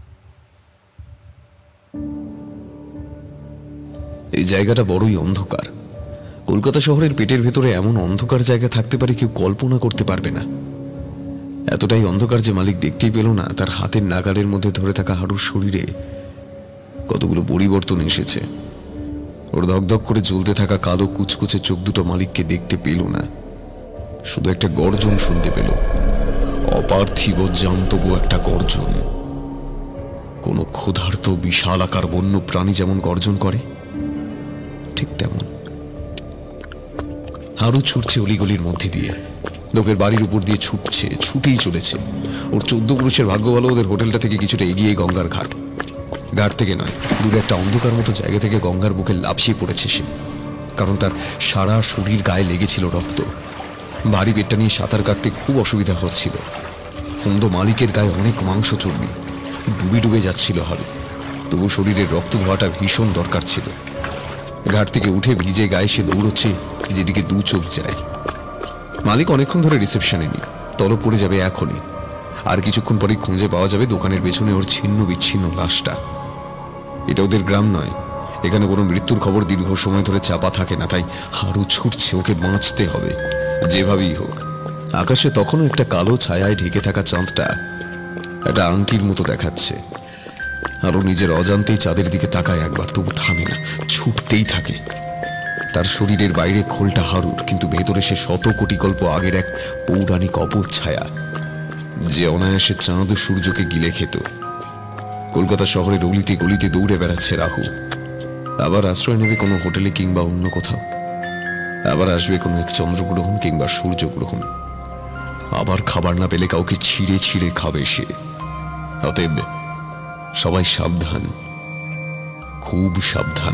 এই জায়গাটা বড়ই অন্ধকার। কলকাতা শহরের পেটের ভেতরে এমন অন্ধকার জায়গা থাকতে পারে কেউ কল্পনা করতে পারবে না। এতটাই অন্ধকার যে মালিক দেখতেই পেল না তার হাতের নাগালের মধ্যে ধরে থাকা হারুর শরীরে কতগুলো পরিবর্তন এসেছে। ওর ধকধক করে জ্বলতে থাকা কালো কুচকুচে চোখ দুটো মালিককে দেখতে পেল না, শুধু একটা গর্জন শুনতে পেল। অপার্থিব জান্তব একটা গর্জন। কোন ক্ষুধার্ত বিশাল আকার বন্য প্রাণী যেমন গর্জন করে, ঠিক তেমন। হারু ছুটছে অলিগলির মধ্যে দিয়ে, লোকের বাড়ির উপর দিয়ে ছুটছে, ছুটেই চলেছে। ওর চোদ্দ পুরুষের ভাগ্য ভালো ওদের হোটেলটা থেকে কিছুটা এগিয়ে গঙ্গার ঘাট। ঘাট থেকে নয়, দূরে একটা অন্ধকার মতো জায়গা থেকে গঙ্গার বুকে লাফিয়ে পড়েছে সে, কারণ তার সারা শরীর গায়ে লেগেছিল রক্ত। বাড়ি পেটটা নিয়ে সাঁতার কাটতে খুব অসুবিধা হচ্ছিল। হুমদো মালিকের গায়ে অনেক মাংস চর্বি, ডুবে ডুবে যাচ্ছিল হারু। তবু শরীরের রক্ত ধোয়াটা ভীষণ দরকার ছিল। ঘাট থেকে উঠে ভিজে গায়ে সে দৌড়চ্ছে যেদিকে দু চোখ যায়। মালিক অনেকক্ষণ ধরে রিসেপশনে নেই, তলব পড়ে যাবে এখনই। আর কিছুক্ষণ পরে খুঁজে পাওয়া যাবে দোকানের পেছনে ওর ছিন্ন বিচ্ছিন্ন লাশটা। এটা ওদের গ্রাম নয়, এখানে কোনো মৃত্যুর খবর দীর্ঘ সময় ধরে চাপা থাকে না, তাই হারু ছুটছে, ওকে বাঁচতে হবে যেভাবেই হোক। আকাশে তখনও একটা কালো ছায়ায় ঢেকে থাকা চাঁদটা একটা আংটির মতো দেখাচ্ছে। আরো নিজের অজান্তেই চাঁদের দিকে তাকায় একবার, তবু থামে না, ছুটতেই থাকে। তার শরীরের বাইরে খোলটা হারুর, কিন্তু ভেতরে সে শত কোটি কল্প আগের এক পৌরাণিক অপচ্ছায়া, যে অনায়াসে চাঁদ ও সূর্যকে গিলে খেত। কলকাতা শহরের অলিতে গলিতে দৌড়ে বেড়াচ্ছে রাহু। আবার আশ্রয় নেবে কোনো হোটেলে কিংবা অন্য কোথাও। আবার আসবে কোনো এক চন্দ্রগ্রহণ কিংবা সূর্যগ্রহণ। আবার খাবার না পেলে কাউকে ছিঁড়ে ছিঁড়ে খাবে সে। অতএব সবাই সাবধান, খুব সাবধান।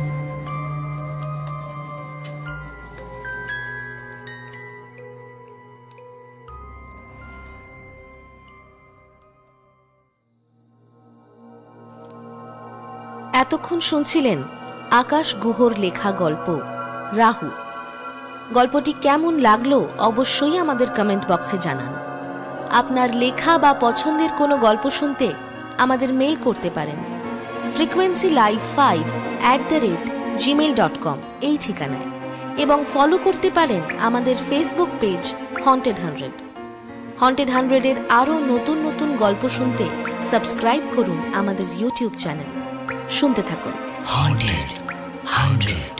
এতক্ষণ শুনছিলেন আকাশ গুহর লেখা গল্প রাহু। গল্পটি কেমন লাগলো অবশ্যই আমাদের কমেন্ট বক্সে জানান। আপনার লেখা বা পছন্দের কোনো গল্প শুনতে আমাদের মেইল করতে পারেন frequency live five at the rate Gmail dot com এই ঠিকানায়। এবং ফলো করতে পারেন আমাদের Facebook page haunted hundred. Haunted হান্ড্রেডের আরও নতুন নতুন গল্প শুনতে সাবস্ক্রাইব করুন আমাদের ইউটিউব চ্যানেল। শুনতে থাকুন হন্টেড হান্ড্রেড।